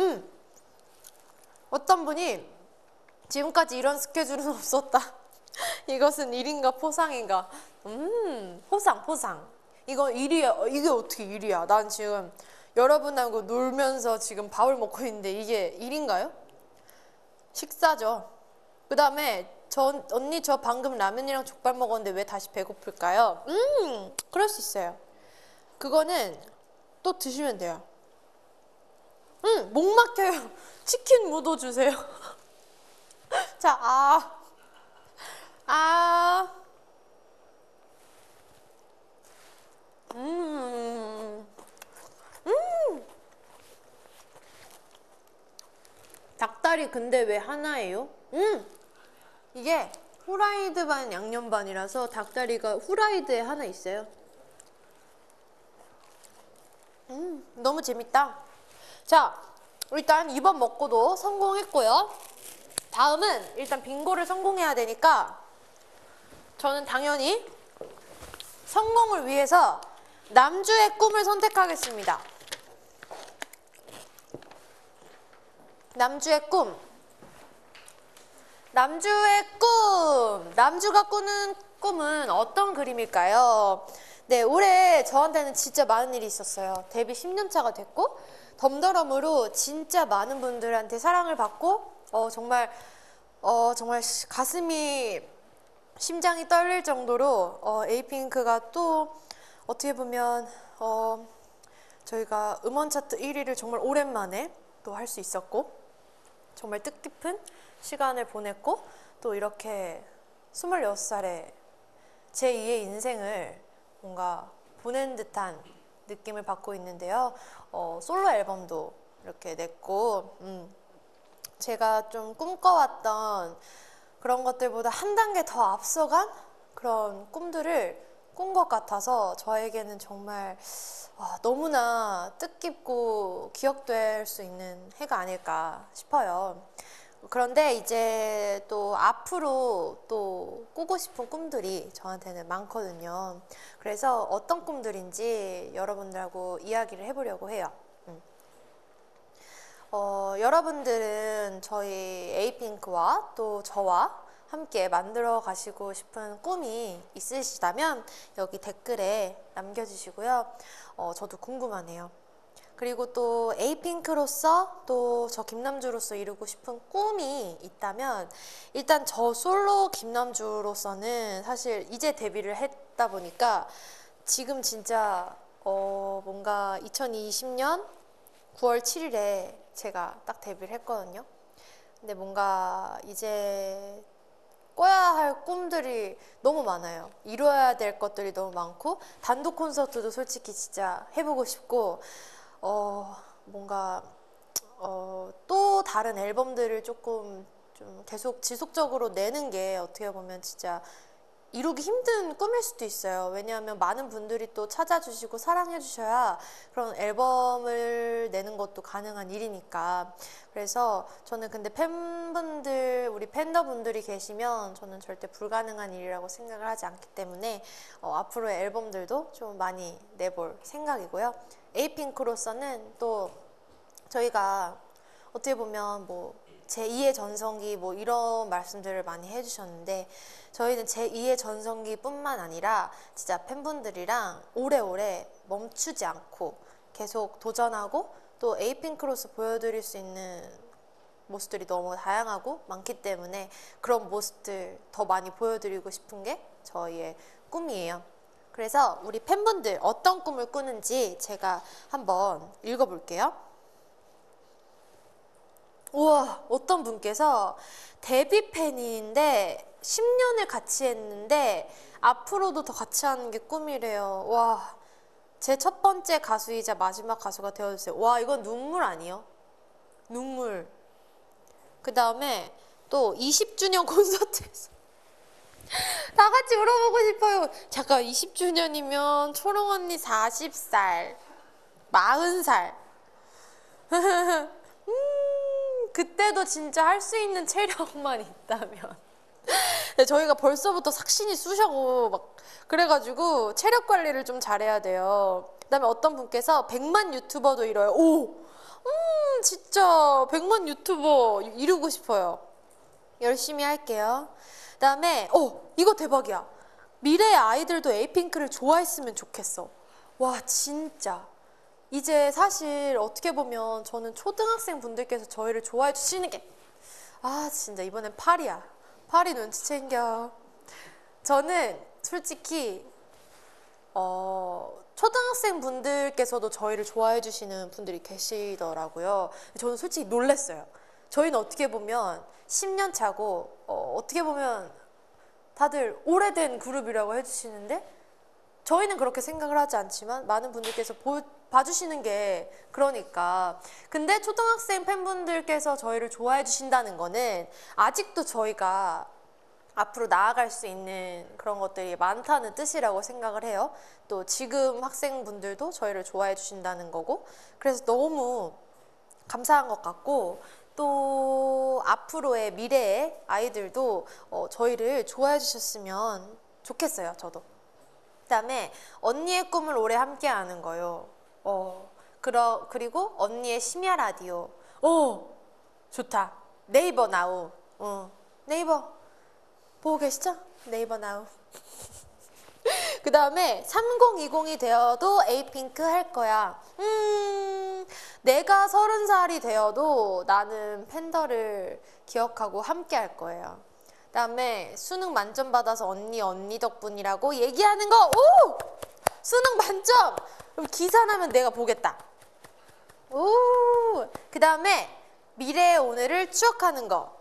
A: 어떤 분이 지금까지 이런 스케줄은 없었다. 이것은 일인가 포상인가? 포상. 이거 일이야. 이게 어떻게 일이야? 난 지금 여러분하고 놀면서 지금 밥을 먹고 있는데 이게 일인가요? 식사죠. 그 다음에 언니 저 방금 라면이랑 족발 먹었는데 왜 다시 배고플까요? 그럴 수 있어요. 그거는 또 드시면 돼요. 목 막혀요. 치킨 묻어주세요. 자, 닭다리 근데 왜 하나예요? 이게 후라이드 반 양념 반이라서 닭다리가 후라이드에 하나 있어요. 너무 재밌다. 자, 일단 2번 먹고도 성공했고요. 다음은 일단 빙고를 성공해야 되니까 저는 당연히 성공을 위해서 남주의 꿈을 선택하겠습니다. 남주의 꿈. 남주가 꾸는 꿈은 어떤 그림일까요? 네, 올해 저한테는 진짜 많은 일이 있었어요. 데뷔 10년 차가 됐고 덤더럼으로 진짜 많은 분들한테 사랑을 받고 정말 가슴이 심장이 떨릴 정도로 에이핑크가 또 어떻게 보면 저희가 음원 차트 1위를 정말 오랜만에 또 할 수 있었고 정말 뜻깊은 시간을 보냈고 또 이렇게 26살에 제2의 인생을 뭔가 보낸 듯한 느낌을 받고 있는데요. 솔로 앨범도 이렇게 냈고 제가 좀 꿈꿔왔던 그런 것들보다 한 단계 더 앞서간 그런 꿈들을 꾼 것 같아서 저에게는 정말 너무나 뜻깊고 기억될 수 있는 해가 아닐까 싶어요. 그런데 이제 또 앞으로 또 꾸고 싶은 꿈들이 저한테는 많거든요. 그래서 어떤 꿈들인지 여러분들하고 이야기를 해보려고 해요. 여러분들은 저희 에이핑크와 또 저와 함께 만들어 가시고 싶은 꿈이 있으시다면 여기 댓글에 남겨주시고요. 저도 궁금하네요. 그리고 또 에이핑크로서 또 저 김남주로서 이루고 싶은 꿈이 있다면 일단 저 솔로 김남주로서는 사실 이제 데뷔를 했다 보니까 지금 진짜 뭔가 2020년 9월 7일에 제가 딱 데뷔를 했거든요. 근데 뭔가 이제 꿔야 할 꿈들이 너무 많아요. 이뤄야 될 것들이 너무 많고 단독 콘서트도 솔직히 진짜 해보고 싶고 뭔가 또 다른 앨범들을 조금 좀 계속 지속적으로 내는 게 어떻게 보면 진짜 이루기 힘든 꿈일 수도 있어요. 왜냐하면 많은 분들이 또 찾아주시고 사랑해 주셔야 그런 앨범을 내는 것도 가능한 일이니까. 그래서 저는 근데 우리 팬더분들이 계시면 저는 절대 불가능한 일이라고 생각을 하지 않기 때문에 앞으로의 앨범들도 좀 많이 내볼 생각이고요. 에이핑크로서는 또 저희가 어떻게 보면 뭐 제2의 전성기 뭐 이런 말씀들을 많이 해주셨는데 저희는 제2의 전성기 뿐만 아니라 진짜 팬분들이랑 오래오래 멈추지 않고 계속 도전하고 또 에이핑크로서 보여드릴 수 있는 모습들이 너무 다양하고 많기 때문에 그런 모습들 더 많이 보여드리고 싶은 게 저희의 꿈이에요. 그래서 우리 팬분들 어떤 꿈을 꾸는지 제가 한번 읽어볼게요. 우와, 어떤 분께서 데뷔 팬인데 10년을 같이 했는데 앞으로도 더 같이 하는 게 꿈이래요. 와, 제 첫 번째 가수이자 마지막 가수가 되어주세요. 와, 이건 눈물 아니에요? 눈물. 그 다음에 또 20주년 콘서트에서 다 같이 울어보고 싶어요. 잠깐, 20주년이면 초롱 언니 40살, 40살. 그때도 진짜 할 수 있는 체력만 있다면. 저희가 벌써부터 삭신이 쑤셔고 막 그래가지고 체력 관리를 좀 잘해야 돼요. 그다음에 어떤 분께서 100만 유튜버도 이뤄요. 오, 진짜 100만 유튜버 이루고 싶어요. 열심히 할게요. 그다음에 이거 대박이야. 미래의 아이들도 에이핑크를 좋아했으면 좋겠어. 와, 진짜 이제 사실 어떻게 보면 저는 초등학생 분들께서 저희를 좋아해 주시는 게 진짜 이번엔 파리야. 파리 눈치 챙겨. 저는 솔직히 초등학생 분들께서도 저희를 좋아해 주시는 분들이 계시더라고요. 저는 솔직히 놀랐어요. 저희는 어떻게 보면 10년 차고 어떻게 보면 다들 오래된 그룹이라고 해주시는데 저희는 그렇게 생각을 하지 않지만 많은 분들께서 봐주시는 게 그러니까. 근데 초등학생 팬분들께서 저희를 좋아해 주신다는 거는 아직도 저희가 앞으로 나아갈 수 있는 그런 것들이 많다는 뜻이라고 생각을 해요. 또 지금 학생분들도 저희를 좋아해 주신다는 거고, 그래서 너무 감사한 것 같고, 또 앞으로의 미래의 아이들도 저희를 좋아해 주셨으면 좋겠어요. 저도. 그다음에 언니의 꿈을 오래 함께 하는 거요. 그리고 언니의 심야 라디오. 좋다. 네이버 나우. 네이버 보고 계시죠? 네이버 나우. 그 다음에 3020이 되어도 에이핑크 할 거야. 내가 30살이 되어도 나는 팬더를 기억하고 함께 할 거예요. 그 다음에 수능 만점 받아서 언니 덕분이라고 얘기하는 거. 오! 수능 만점! 그럼 기사 나면 내가 보겠다. 오! 그 다음에 미래의 오늘을 추억하는 거.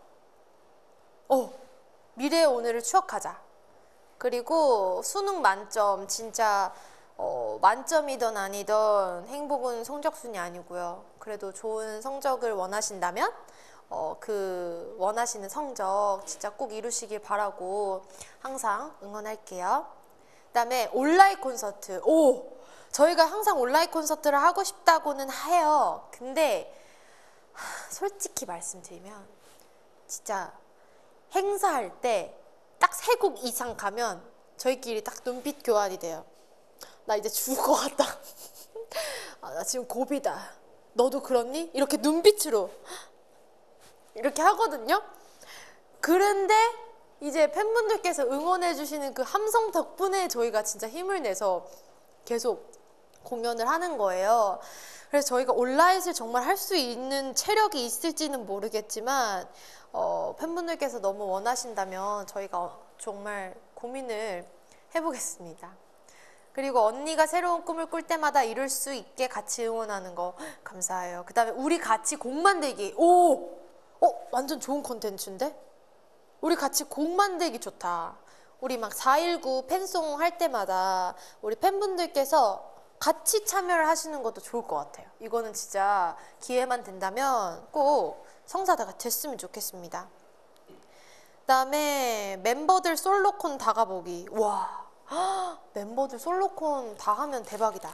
A: 미래의 오늘을 추억하자. 그리고 수능 만점, 진짜 만점이든 아니든 행복은 성적순이 아니고요. 그래도 좋은 성적을 원하신다면 그 원하시는 성적 진짜 꼭 이루시길 바라고 항상 응원할게요. 그 다음에 온라인 콘서트. 저희가 항상 온라인 콘서트를 하고 싶다고는 해요. 근데 솔직히 말씀드리면 진짜 행사할 때 딱 3곡 이상 가면 저희끼리 딱 눈빛 교환이 돼요. 나 이제 죽을 것 같다. 나 지금 고비다. 너도 그렇니? 이렇게 눈빛으로 이렇게 하거든요. 그런데 이제 팬분들께서 응원해 주시는 그 함성 덕분에 저희가 진짜 힘을 내서 계속 공연을 하는 거예요. 그래서 저희가 온라인을 정말 할 수 있는 체력이 있을지는 모르겠지만 팬분들께서 너무 원하신다면 저희가 정말 고민을 해보겠습니다. 그리고 언니가 새로운 꿈을 꿀 때마다 이룰 수 있게 같이 응원하는 거 감사해요. 그 다음에 우리 같이 곡 만들기. 완전 좋은 콘텐츠인데? 우리 같이 곡 만들기 좋다. 우리 막 419 팬송 할 때마다 우리 팬분들께서 같이 참여를 하시는 것도 좋을 것 같아요. 이거는 진짜 기회만 된다면 꼭 성사가 됐으면 좋겠습니다. 그 다음에 멤버들 솔로콘 다 가보기. 와, 멤버들 솔로콘 다 하면 대박이다.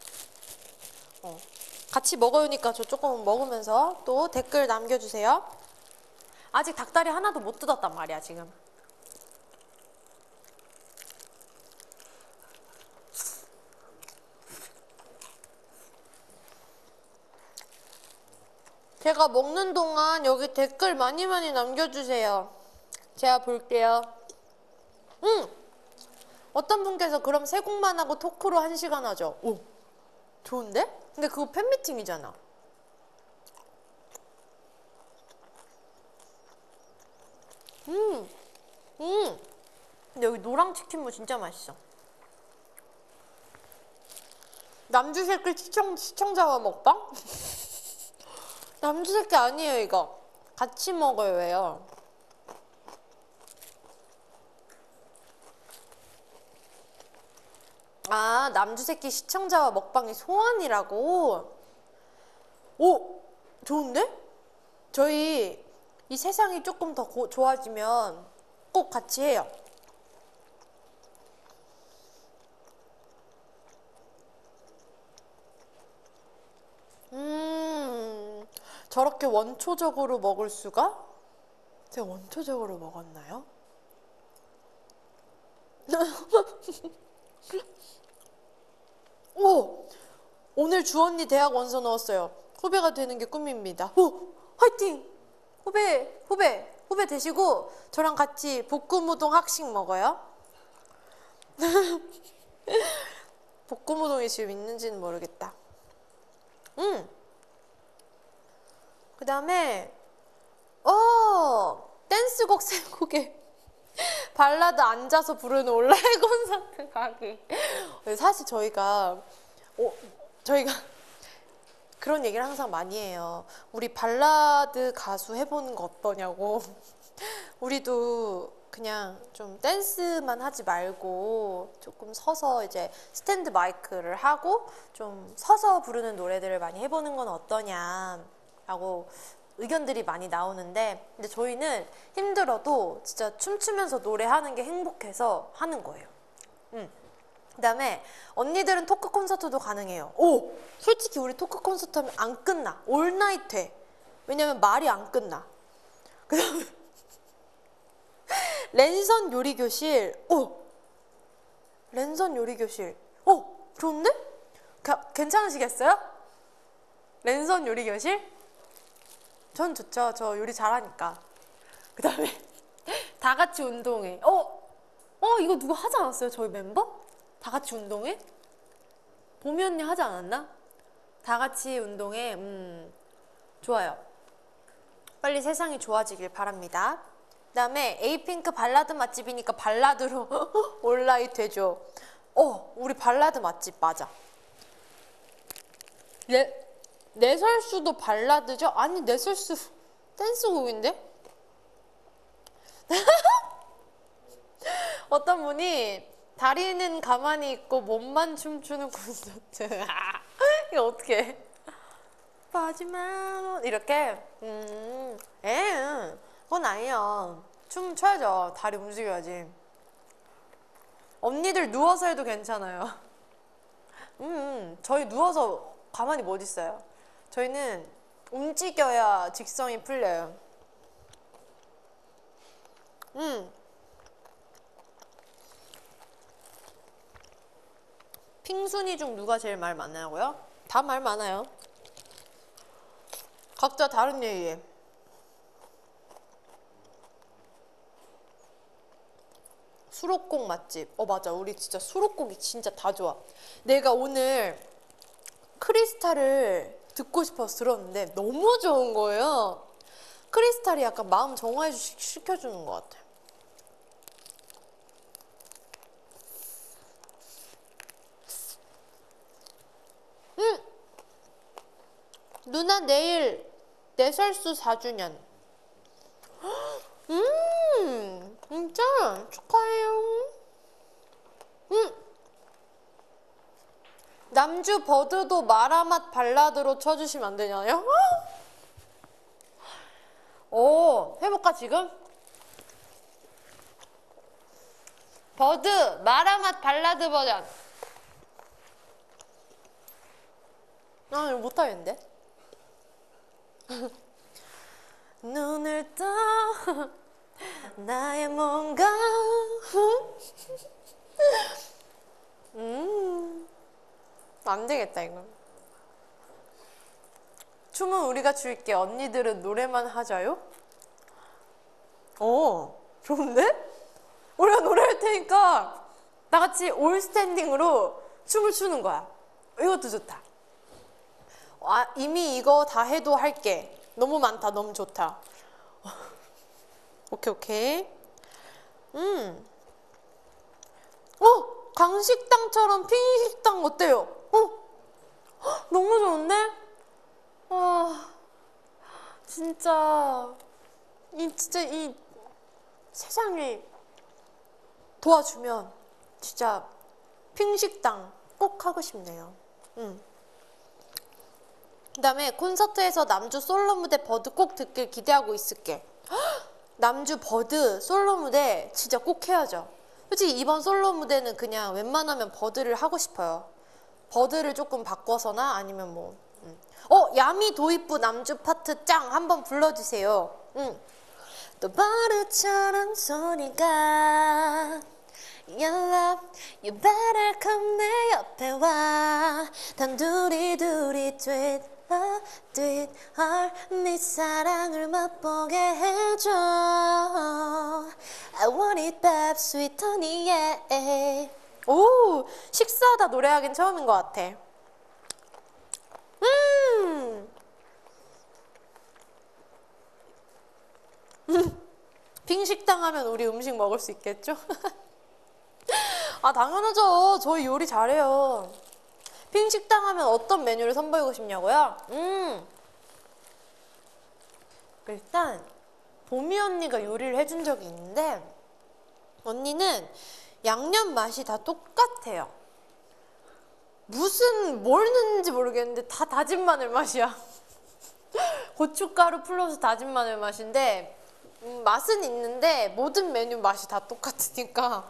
A: 같이 먹으니까 저 조금 먹으면서 또 댓글 남겨주세요. 아직 닭다리 하나도 못 뜯었단 말이야 지금. 제가 먹는 동안 여기 댓글 많이 남겨주세요. 제가 볼게요. 어떤 분께서 그럼 3곡만 하고 토크로 1시간 하죠. 좋은데? 근데 그거 팬미팅이잖아. 근데 여기 노랑 치킨무 진짜 맛있어. 남주새끼 시청자와 먹방? 남주새끼 아니에요 이거. 같이 먹어요. 왜요? 아, 남주새끼 시청자와 먹방이 소원이라고? 오! 좋은데? 저희 이 세상이 조금 더 좋아지면 꼭 같이 해요. 저렇게 원초적으로 먹을 수가? 제가 원초적으로 먹었나요? 오! 오늘 주언니 대학 원서 넣었어요. 후배가 되는 게 꿈입니다. 오! 화이팅! 후배 되시고 저랑 같이 볶음우동 학식 먹어요. 볶음우동이 지금 있는지는 모르겠다. 그 다음에 댄스곡 세 곡에 발라드 앉아서 부르는 온라인 콘서트 가기. 사실 저희가 그런 얘기를 항상 많이 해요. 우리 발라드 가수 해보는 거 어떠냐고. 우리도 그냥 좀 댄스만 하지 말고 조금 서서 이제 스탠드 마이크를 하고 좀 서서 부르는 노래들을 많이 해보는 건 어떠냐라고 의견들이 많이 나오는데, 근데 저희는 힘들어도 진짜 춤추면서 노래하는 게 행복해서 하는 거예요. 그 다음에 언니들은 토크 콘서트도 가능해요. 오! 솔직히 우리 토크 콘서트 하면 안 끝나. 올나잇 돼. 왜냐면 말이 안 끝나. 그 다음에 랜선 요리교실. 오! 랜선 요리교실. 좋은데? 괜찮으시겠어요? 랜선 요리교실? 전 좋죠. 저 요리 잘하니까. 그 다음에 다 같이 운동회. 이거 누가 하지 않았어요? 저희 멤버? 다 같이 운동회? 보미 언니 하지 않았나? 다 같이 운동회. 좋아요. 빨리 세상이 좋아지길 바랍니다. 그 다음에 에이핑크 발라드 맛집이니까 발라드로 온라인 되죠. 우리 발라드 맛집 맞아. 내설수도 발라드죠? 아니, 내설수 댄스곡인데? 어떤 분이 다리는 가만히 있고 몸만 춤추는 콘서트. 이거 어떻게 해? 마지막 이렇게 그건 아니에요. 춤 춰야죠. 다리 움직여야지. 언니들 누워서 해도 괜찮아요. 저희 누워서 가만히 못 있어요. 저희는 움직여야 직성이 풀려요. 핑순이 중 누가 제일 말 많냐고요? 다 말 많아요. 각자 다른 얘기해. 수록곡 맛집. 맞아. 우리 진짜 수록곡이 진짜 다 좋아. 내가 오늘 크리스탈을 듣고 싶어서 들었는데 너무 좋은 거예요. 크리스탈이 약간 마음 정화시켜주는 것 같아. 누나 내일 내설수 4주년. 진짜 축하해요. 남주 버드도 마라맛 발라드로 쳐주시면 안 되냐요? 해볼까 지금? 버드 마라맛 발라드 버전. 이거 못하겠는데? 눈을 떠 나의 뭔가 안 되겠다 이건. 춤은 우리가 출게. 언니들은 노래만 하자요? 좋은데? 우리가 노래할 테니까 다 같이 올 스탠딩으로 춤을 추는 거야. 이것도 좋다. 이미 이거 다 해도 할게. 너무 많다. 너무 좋다. 오케이. 강식당처럼 핑식당 어때요? 너무 좋은데? 와, 진짜 이 세상이 도와주면 진짜 핑식당 꼭 하고 싶네요. 그 다음에 콘서트에서 남주 솔로 무대 버드 꼭 듣길 기대하고 있을게. 남주 버드 솔로 무대 진짜 꼭 해야죠. 솔직히 이번 솔로 무대는 그냥 웬만하면 버드를 하고 싶어요. 버드를 조금 바꿔서나 아니면 뭐 야미 도입부 남주 파트 짱 한번 불러주세요. 또 버릇처럼 소리가 Your love, you better come 내 옆에 와 단둘이 do it all 네 사랑을 맛보게 해줘 I want it back, sweet honey, yeah. 오, 식사하다 노래하긴 처음인 것 같아. 빙식당 하면 우리 음식 먹을 수 있겠죠? 아, 당연하죠. 저희 요리 잘해요. 빙식당 하면 어떤 메뉴를 선보이고 싶냐고요? 일단 보미 언니가 요리를 해준 적이 있는데 언니는 양념 맛이 다 똑같아요. 뭘 넣는지 모르겠는데 다 다진 마늘 맛이야. 고춧가루 플러스 다진 마늘 맛인데 맛은 있는데 모든 메뉴 맛이 다 똑같으니까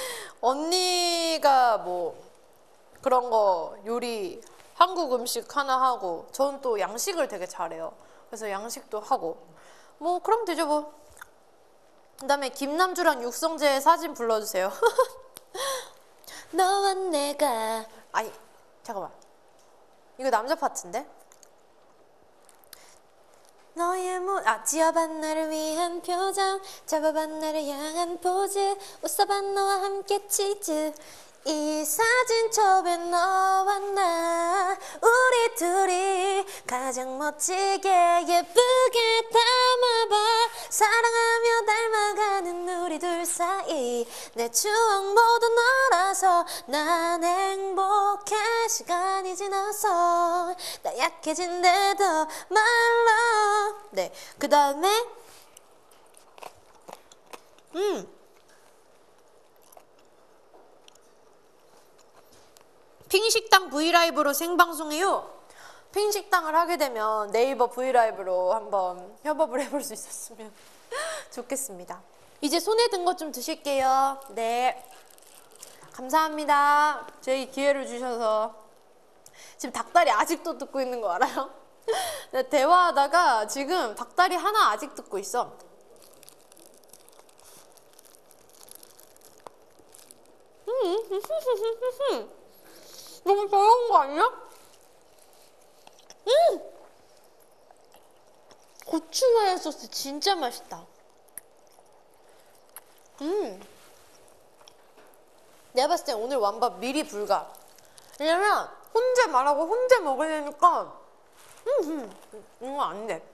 A: 언니가 뭐 그런 거 요리 한국 음식 하나 하고 저는 또 양식을 되게 잘해요. 그래서 양식도 하고 뭐 그럼 되죠 뭐. 그 다음에 김남주랑 육성재의 사진 불러주세요. 너와 내가 아니 잠깐만 이거 남자 파트인데? 너의 지어반 나를 위한 표정 잡아반 나를 향한 포즈 웃어반 너와 함께 치즈 이 사진 첩에 너와 나 우리 둘이 가장 멋지게 예쁘게 담아봐 사랑하며 닮아가는 우리 둘 사이 내 추억 모두 너라서 난 행복해 시간이 지나서 나 약해진데도 말라 네, 그 다음에 핑식당 브이라이브로 생방송해요. 핑식당을 하게 되면 네이버 브이라이브로 한번 협업을 해볼 수 있었으면 좋겠습니다. 이제 손에 든 것 좀 드실게요. 네, 감사합니다. 저희 기회를 주셔서. 지금 닭다리 아직도 듣고 있는 거 알아요? 네, 대화하다가 지금 닭다리 하나 아직 듣고 있어. 너무 더러운 거 아니야? 고추마요 소스 진짜 맛있다. 내가 봤을 땐 오늘 완밥 미리 불가. 왜냐면 혼자 말하고 혼자 먹으려니까 이거 안 돼.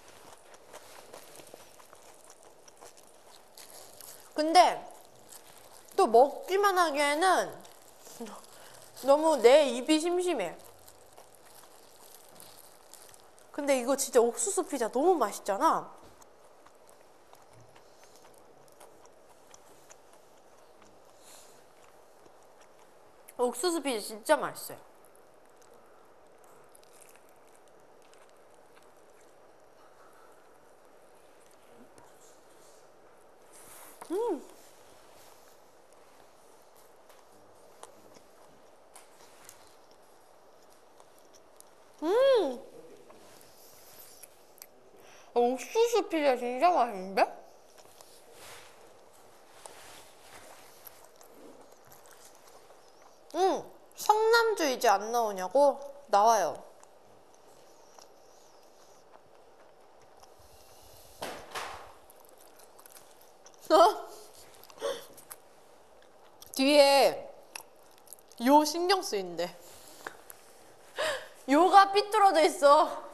A: 근데 또 먹기만 하기에는 너무 내 입이 심심해. 근데 이거 진짜 옥수수 피자 너무 맛있잖아. 옥수수 피자 진짜 맛있어요. 옥수수 피자 진짜 맛있는데? 성남주 이제 안 나오냐고? 나와요. 뒤에 요 신경 쓰인대. 요가 삐뚤어져 있어.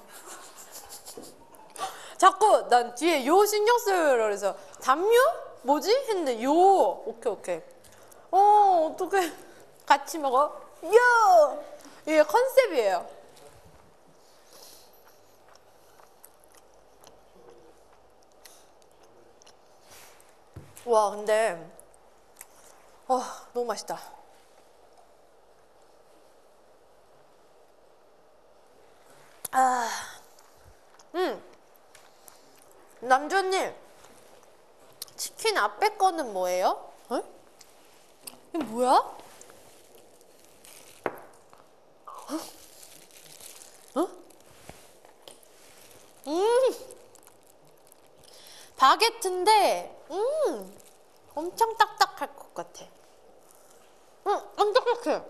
A: 자꾸 난 뒤에 요 신경 쓰여라 그래서 담요? 뭐지? 했는데 요. 오케이. 어떡해. 같이 먹어? 야! 이게 컨셉이에요. 와, 근데 너무 맛있다. 아, 남주님, 치킨 앞에 거는 뭐예요? 어? 이게 뭐야? 어? 바게트인데, 엄청 딱딱할 것 같아. 안 딱딱해.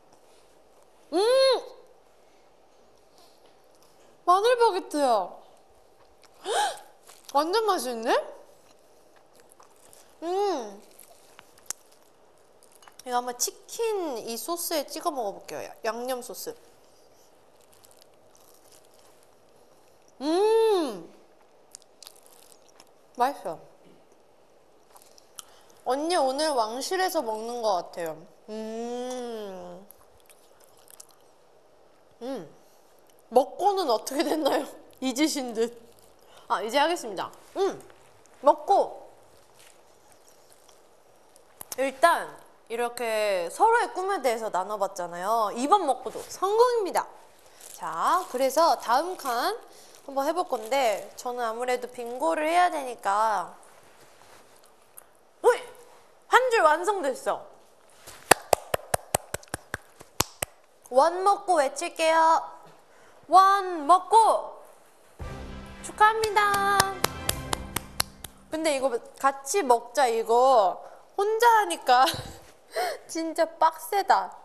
A: 마늘 바게트야. 완전 맛있네? 이거 한번 치킨 이 소스에 찍어 먹어볼게요. 양념 소스. 맛있어. 언니 오늘 왕실에서 먹는 것 같아요. 먹고는 어떻게 됐나요? 잊으신 듯. 이제 하겠습니다. 먹고 일단 이렇게 서로의 꿈에 대해서 나눠봤잖아요. 이번 먹고도 성공입니다. 자, 그래서 다음 칸 한번 해볼 건데 저는 아무래도 빙고를 해야 되니까 한 줄 완성됐어. 원 먹고 외칠게요. 원 먹고 축하합니다. 근데 이거 같이 먹자. 이거 혼자 하니까 진짜 빡세다.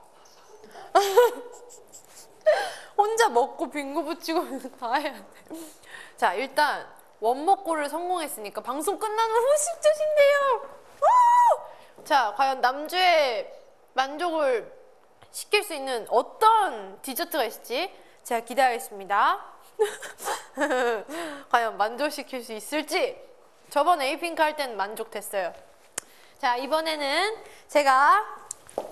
A: 혼자 먹고 빙고 붙이고 다 해야 돼. 자, 일단 원 먹고를 성공했으니까 방송 끝나는 후 10초신데요. 자, 과연 남주의 만족을 시킬 수 있는 어떤 디저트가 있을지 제가 기대하겠습니다. 과연 만족시킬 수 있을지. 저번 에이핑크 할 때는 만족됐어요. 자, 이번에는 제가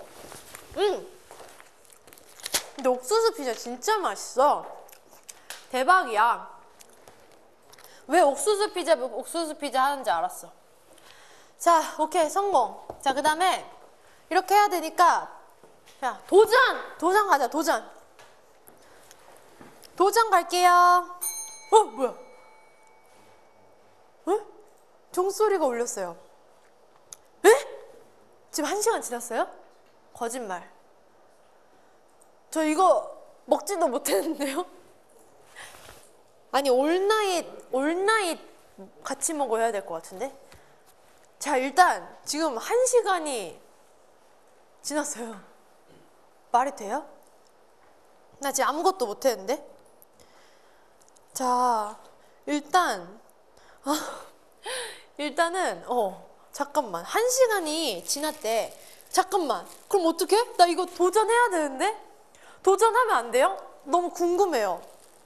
A: 근데 옥수수 피자 진짜 맛있어. 대박이야. 왜 옥수수 피자 하는지 알았어. 자, 오케이, 성공. 자, 그 다음에 이렇게 해야 되니까 자, 도전 가자. 도전 갈게요. 뭐야? 종소리가 울렸어요. 에? 지금 1시간 지났어요? 거짓말. 저 이거 먹지도 못했는데요? 아니, 올나잇 같이 먹어야 될 것 같은데? 자, 일단 지금 1시간이 지났어요. 말이 돼요? 나 지금 아무것도 못했는데? 자, 일단은 잠깐만, 1시간이 지났대. 잠깐만, 그럼 어떡해? 나 이거 도전해야 되는데? 도전하면 안 돼요? 너무 궁금해요.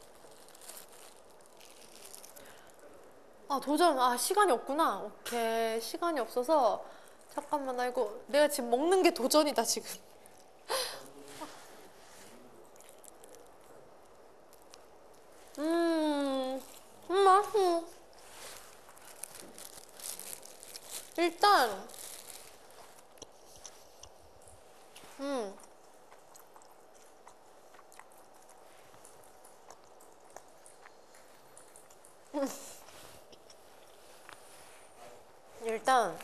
A: 시간이 없구나. 오케이, 시간이 없어서 잠깐만, 나 이거 내가 지금 먹는 게 도전이다 지금. 일단 일단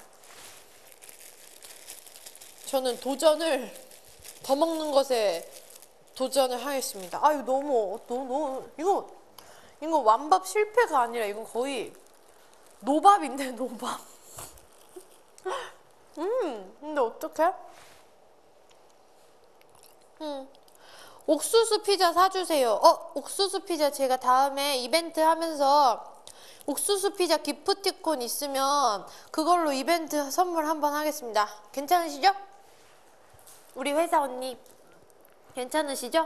A: 저는 도전을 더 먹는 것에 도전을 하겠습니다. 이거 너무 이거 완밥 실패가 아니라 이거 거의 노밥인데, 노밥. 근데 어떡해? 옥수수 피자 사주세요. 옥수수 피자 제가 다음에 이벤트 하면서 옥수수 피자 기프티콘 있으면 그걸로 이벤트 선물 한번 하겠습니다. 괜찮으시죠? 우리 회사 언니 괜찮으시죠?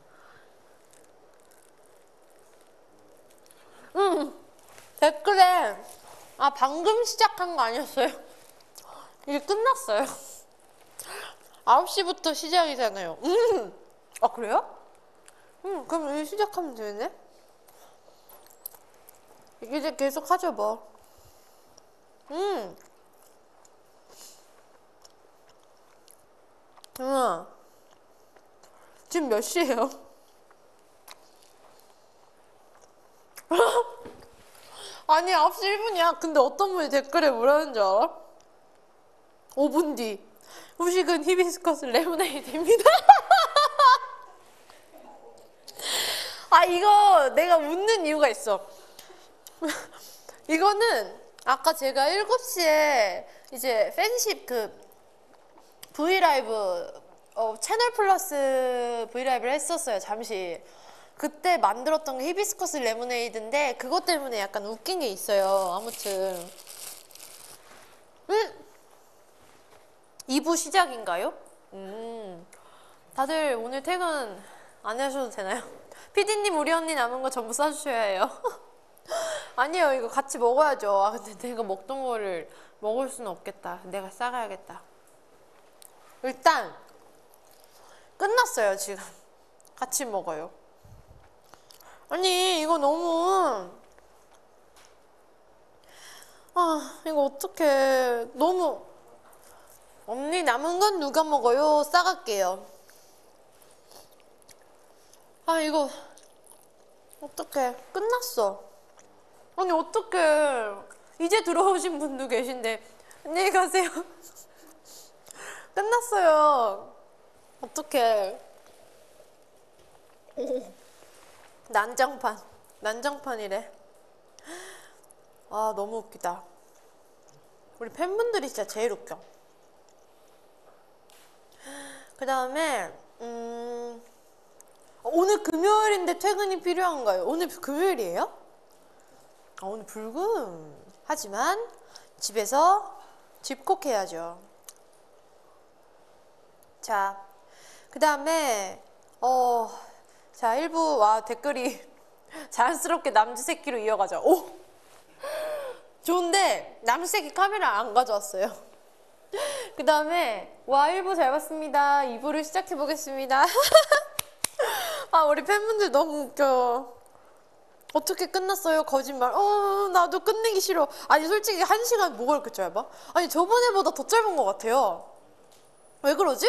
A: 댓글에 방금 시작한 거 아니었어요? 이게 끝났어요. 9시부터 시작이잖아요. 아, 그래요? 그럼 이제 시작하면 되네? 이제 계속 하죠, 뭐. 지금 몇 시예요? 아니, 9시 1분이야. 근데 어떤 분이 댓글에 뭐라는 줄 알아? 5분 뒤. 후식은 히비스커스 레모네이드입니다. 아, 이거 내가 웃는 이유가 있어. 이거는 아까 제가 7시에 이제 팬십 그 브이라이브 채널 플러스 브이라이브를 했었어요, 잠시. 그때 만들었던 게 히비스커스 레모네이드인데 그것 때문에 약간 웃긴 게 있어요. 아무튼 2부 시작인가요? 다들 오늘 퇴근 안 하셔도 되나요? 피디님, 우리 언니 남은 거 전부 싸주셔야 해요. 아니요, 이거 같이 먹어야죠. 아, 근데 내가 먹던 거를 먹을 수는 없겠다. 내가 싸가야겠다. 일단 끝났어요, 지금. 같이 먹어요. 아니, 이거 너무, 이거 어떡해. 너무. 언니 남은 건 누가 먹어요? 싸갈게요. 아, 이거 어떡해. 끝났어. 아니, 어떡해. 이제 들어오신 분도 계신데 안녕히 가세요. 끝났어요. 어떡해. 난장판이래. 아, 너무 웃기다. 우리 팬분들이 진짜 제일 웃겨. 그 다음에 오늘 금요일인데 퇴근이 필요한가요? 오늘 금요일이에요? 아, 오늘 불금. 하지만 집에서 집콕해야죠. 자, 그 다음에 자, 1부 와 댓글이 자연스럽게 남주새끼로 이어가죠. 오! 좋은데 남주새끼 카메라 안 가져왔어요. 그 다음에 와, 1부 잘 봤습니다. 2부를 시작해보겠습니다. 아, 우리 팬분들 너무 웃겨. 어떻게 끝났어요? 거짓말. 나도 끝내기 싫어. 아니, 솔직히 1시간 뭐가 이렇게 짧아? 아니, 저번에보다 더 짧은 것 같아요. 왜 그러지?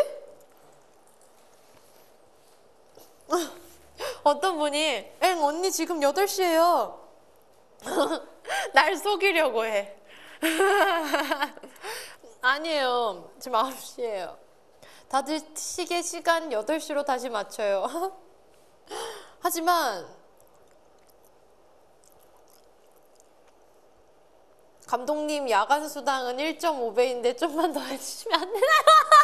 A: 어떤 분이 언니 지금 8시예요. 날 속이려고 해. 아니에요. 지금 9시예요. 다들 시계 시간 8시로 다시 맞춰요. 하지만 감독님, 야간 수당은 1.5배인데 좀만 더 해주시면 안 되나요?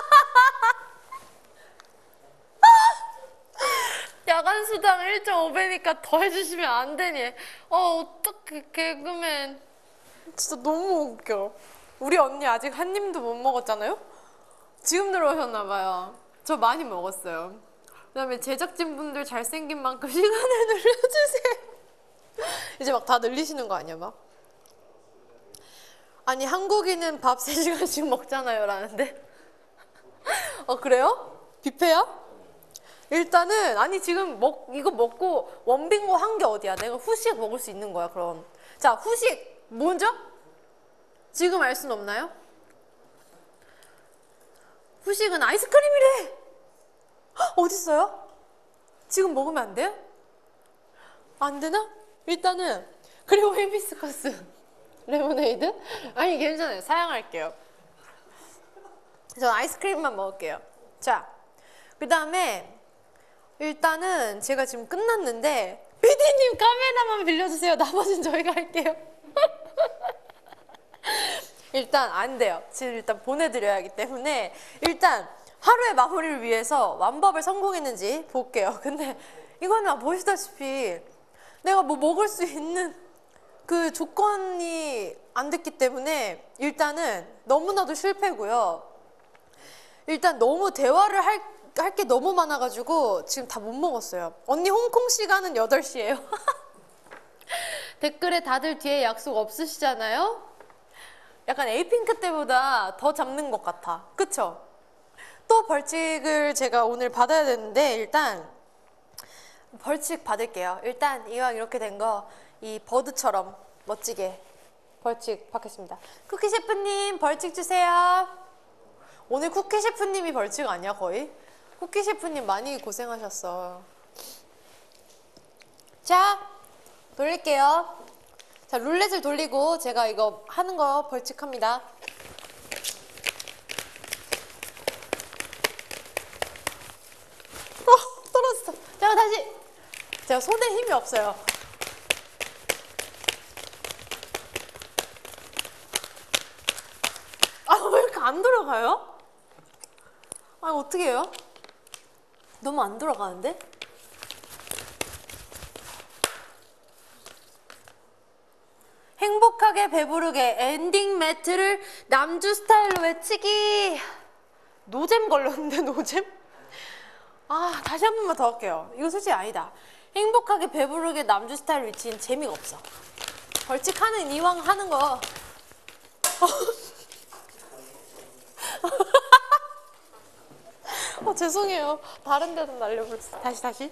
A: 야간 수당 1.5배니까 더 해주시면 안 되니. 어떡해, 개그맨. 진짜 너무 웃겨. 우리 언니 아직 한 입도 못 먹었잖아요? 지금 들어오셨나봐요. 저 많이 먹었어요. 그 다음에 제작진분들 잘생긴 만큼 시간을 늘려주세요. 이제 막 다 늘리시는 거 아니야, 막? 아니, 한국인은 밥 3시간씩 먹잖아요, 라는데. 그래요? 뷔페야? 일단은, 아니, 지금 이거 먹고 원빙고 한 게 어디야? 내가 후식 먹을 수 있는 거야, 그럼. 자, 후식, 먼저? 지금 알 순 없나요? 후식은 아이스크림이래! 어딨어요? 지금 먹으면 안 돼요? 안 되나? 일단은, 그리고 히비스커스 레모네이드? 아니, 괜찮아요. 사양할게요. 전 아이스크림만 먹을게요. 자, 그 다음에 일단은 제가 지금 끝났는데 PD님 카메라만 빌려주세요. 나머지는 저희가 할게요. 일단 안 돼요. 지금 일단 보내드려야 하기 때문에 일단 하루의 마무리를 위해서 완밥을 성공했는지 볼게요. 근데 이거는 보시다시피 내가 뭐 먹을 수 있는 그 조건이 안 됐기 때문에 일단은 너무나도 실패고요. 일단 너무 대화를 할 게 너무 많아가지고 지금 다 못 먹었어요. 언니 홍콩 시간은 8시예요. 댓글에 다들 뒤에 약속 없으시잖아요? 약간 에이핑크 때보다 더 잡는 것 같아. 그쵸? 또 벌칙을 제가 오늘 받아야 되는데 일단 벌칙 받을게요. 일단 이왕 이렇게 된 거 이 버드처럼 멋지게 벌칙 받겠습니다. 쿠키 셰프님 벌칙 주세요. 오늘 쿠키 셰프님이 벌칙 아니야 거의? 쿠키 셰프님 많이 고생하셨어. 자, 돌릴게요. 자, 룰렛을 돌리고 제가 이거 하는 거 벌칙합니다. 떨어졌어. 제가 다시. 제가 손에 힘이 없어요. 아, 왜 이렇게 안 돌아가요? 아, 어떻게 해요? 너무 안 돌아가는데? 행복하게 배부르게 엔딩 매트를 남주 스타일로 외치기. 노잼 걸렸는데 노잼? 아, 다시 한 번만 더 할게요. 이거 솔직히 아니다. 행복하게 배부르게 남주 스타일 위치는 재미가 없어. 벌칙하는 이왕 하는 거. 죄송해요. 다른 데도 날려버렸어. 다시.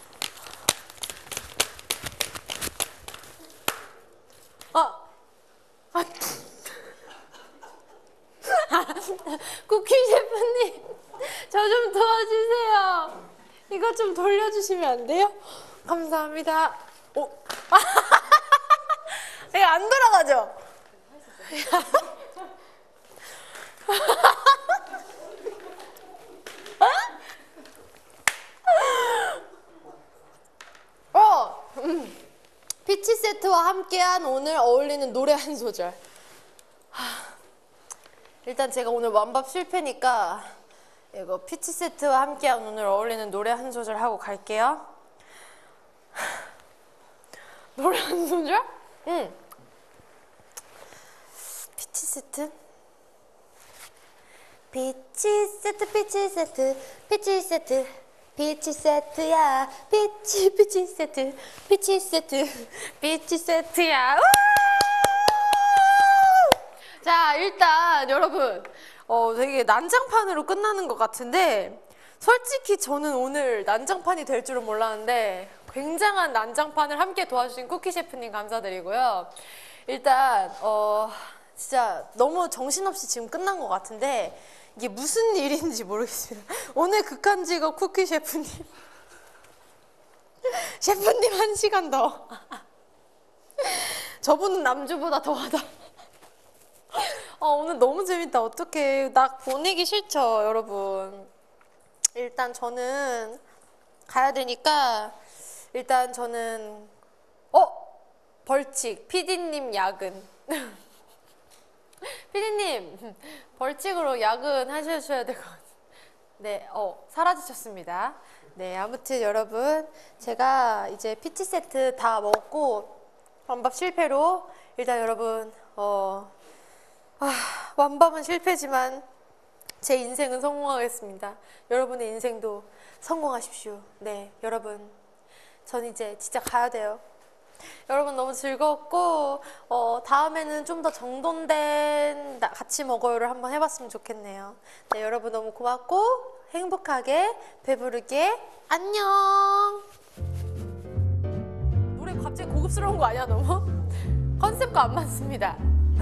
A: 쿠키 셰프님, 저 좀 도와주세요. 이거 좀 돌려주시면 안 돼요? 감사합니다. 오. 이거 안 돌아가죠? 피치 세트와 함께한 오늘 어울리는 노래 한 소절. 일단 제가 오늘 완밥 실패니까 이거 피치 세트와 함께한 오늘 어울리는 노래 한 소절 하고 갈게요. 노래 한 소절? 피치 세트. 피치 세트, 피치 세트, 피치 세트, 피치 세트야. 피치 세트, 피치 세트, 피치 세트야. 자, 일단 여러분 되게 난장판으로 끝나는 것 같은데 솔직히 저는 오늘 난장판이 될 줄은 몰랐는데 굉장한 난장판을 함께 도와주신 쿠키 셰프님 감사드리고요. 일단 진짜 너무 정신없이 지금 끝난 것 같은데 이게 무슨 일인지 모르겠습니다. 오늘 극한 직업 쿠키 셰프님. 셰프님 1시간 더. 저분은 남주보다 더하다. 오늘 너무 재밌다. 어떡해. 나 보내기 싫죠, 여러분. 일단 저는 가야 되니까 일단 저는 벌칙. PD님 야근. PD님 벌칙으로 야근 하셔야 될 것 같아요. 네, 사라지셨습니다. 네, 아무튼 여러분 제가 이제 피치 세트 다 먹고 완밥 실패로 일단 여러분 완밥은 실패지만 제 인생은 성공하겠습니다. 여러분의 인생도 성공하십시오. 네, 여러분 전 이제 진짜 가야 돼요. 여러분 너무 즐거웠고 다음에는 좀 더 정돈된 같이 먹어요를 한번 해봤으면 좋겠네요. 네, 여러분 너무 고맙고 행복하게 배부르게 안녕. 노래 갑자기 고급스러운 거 아니야 너무? 컨셉과 안 맞습니다.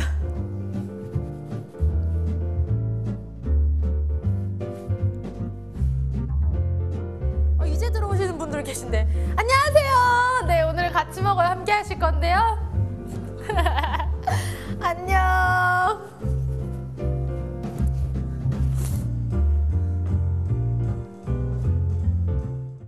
A: 이제 들어오시는 분들 계신데 안녕하세요. 네, 오늘 같이 먹어요 함께 하실 건데요.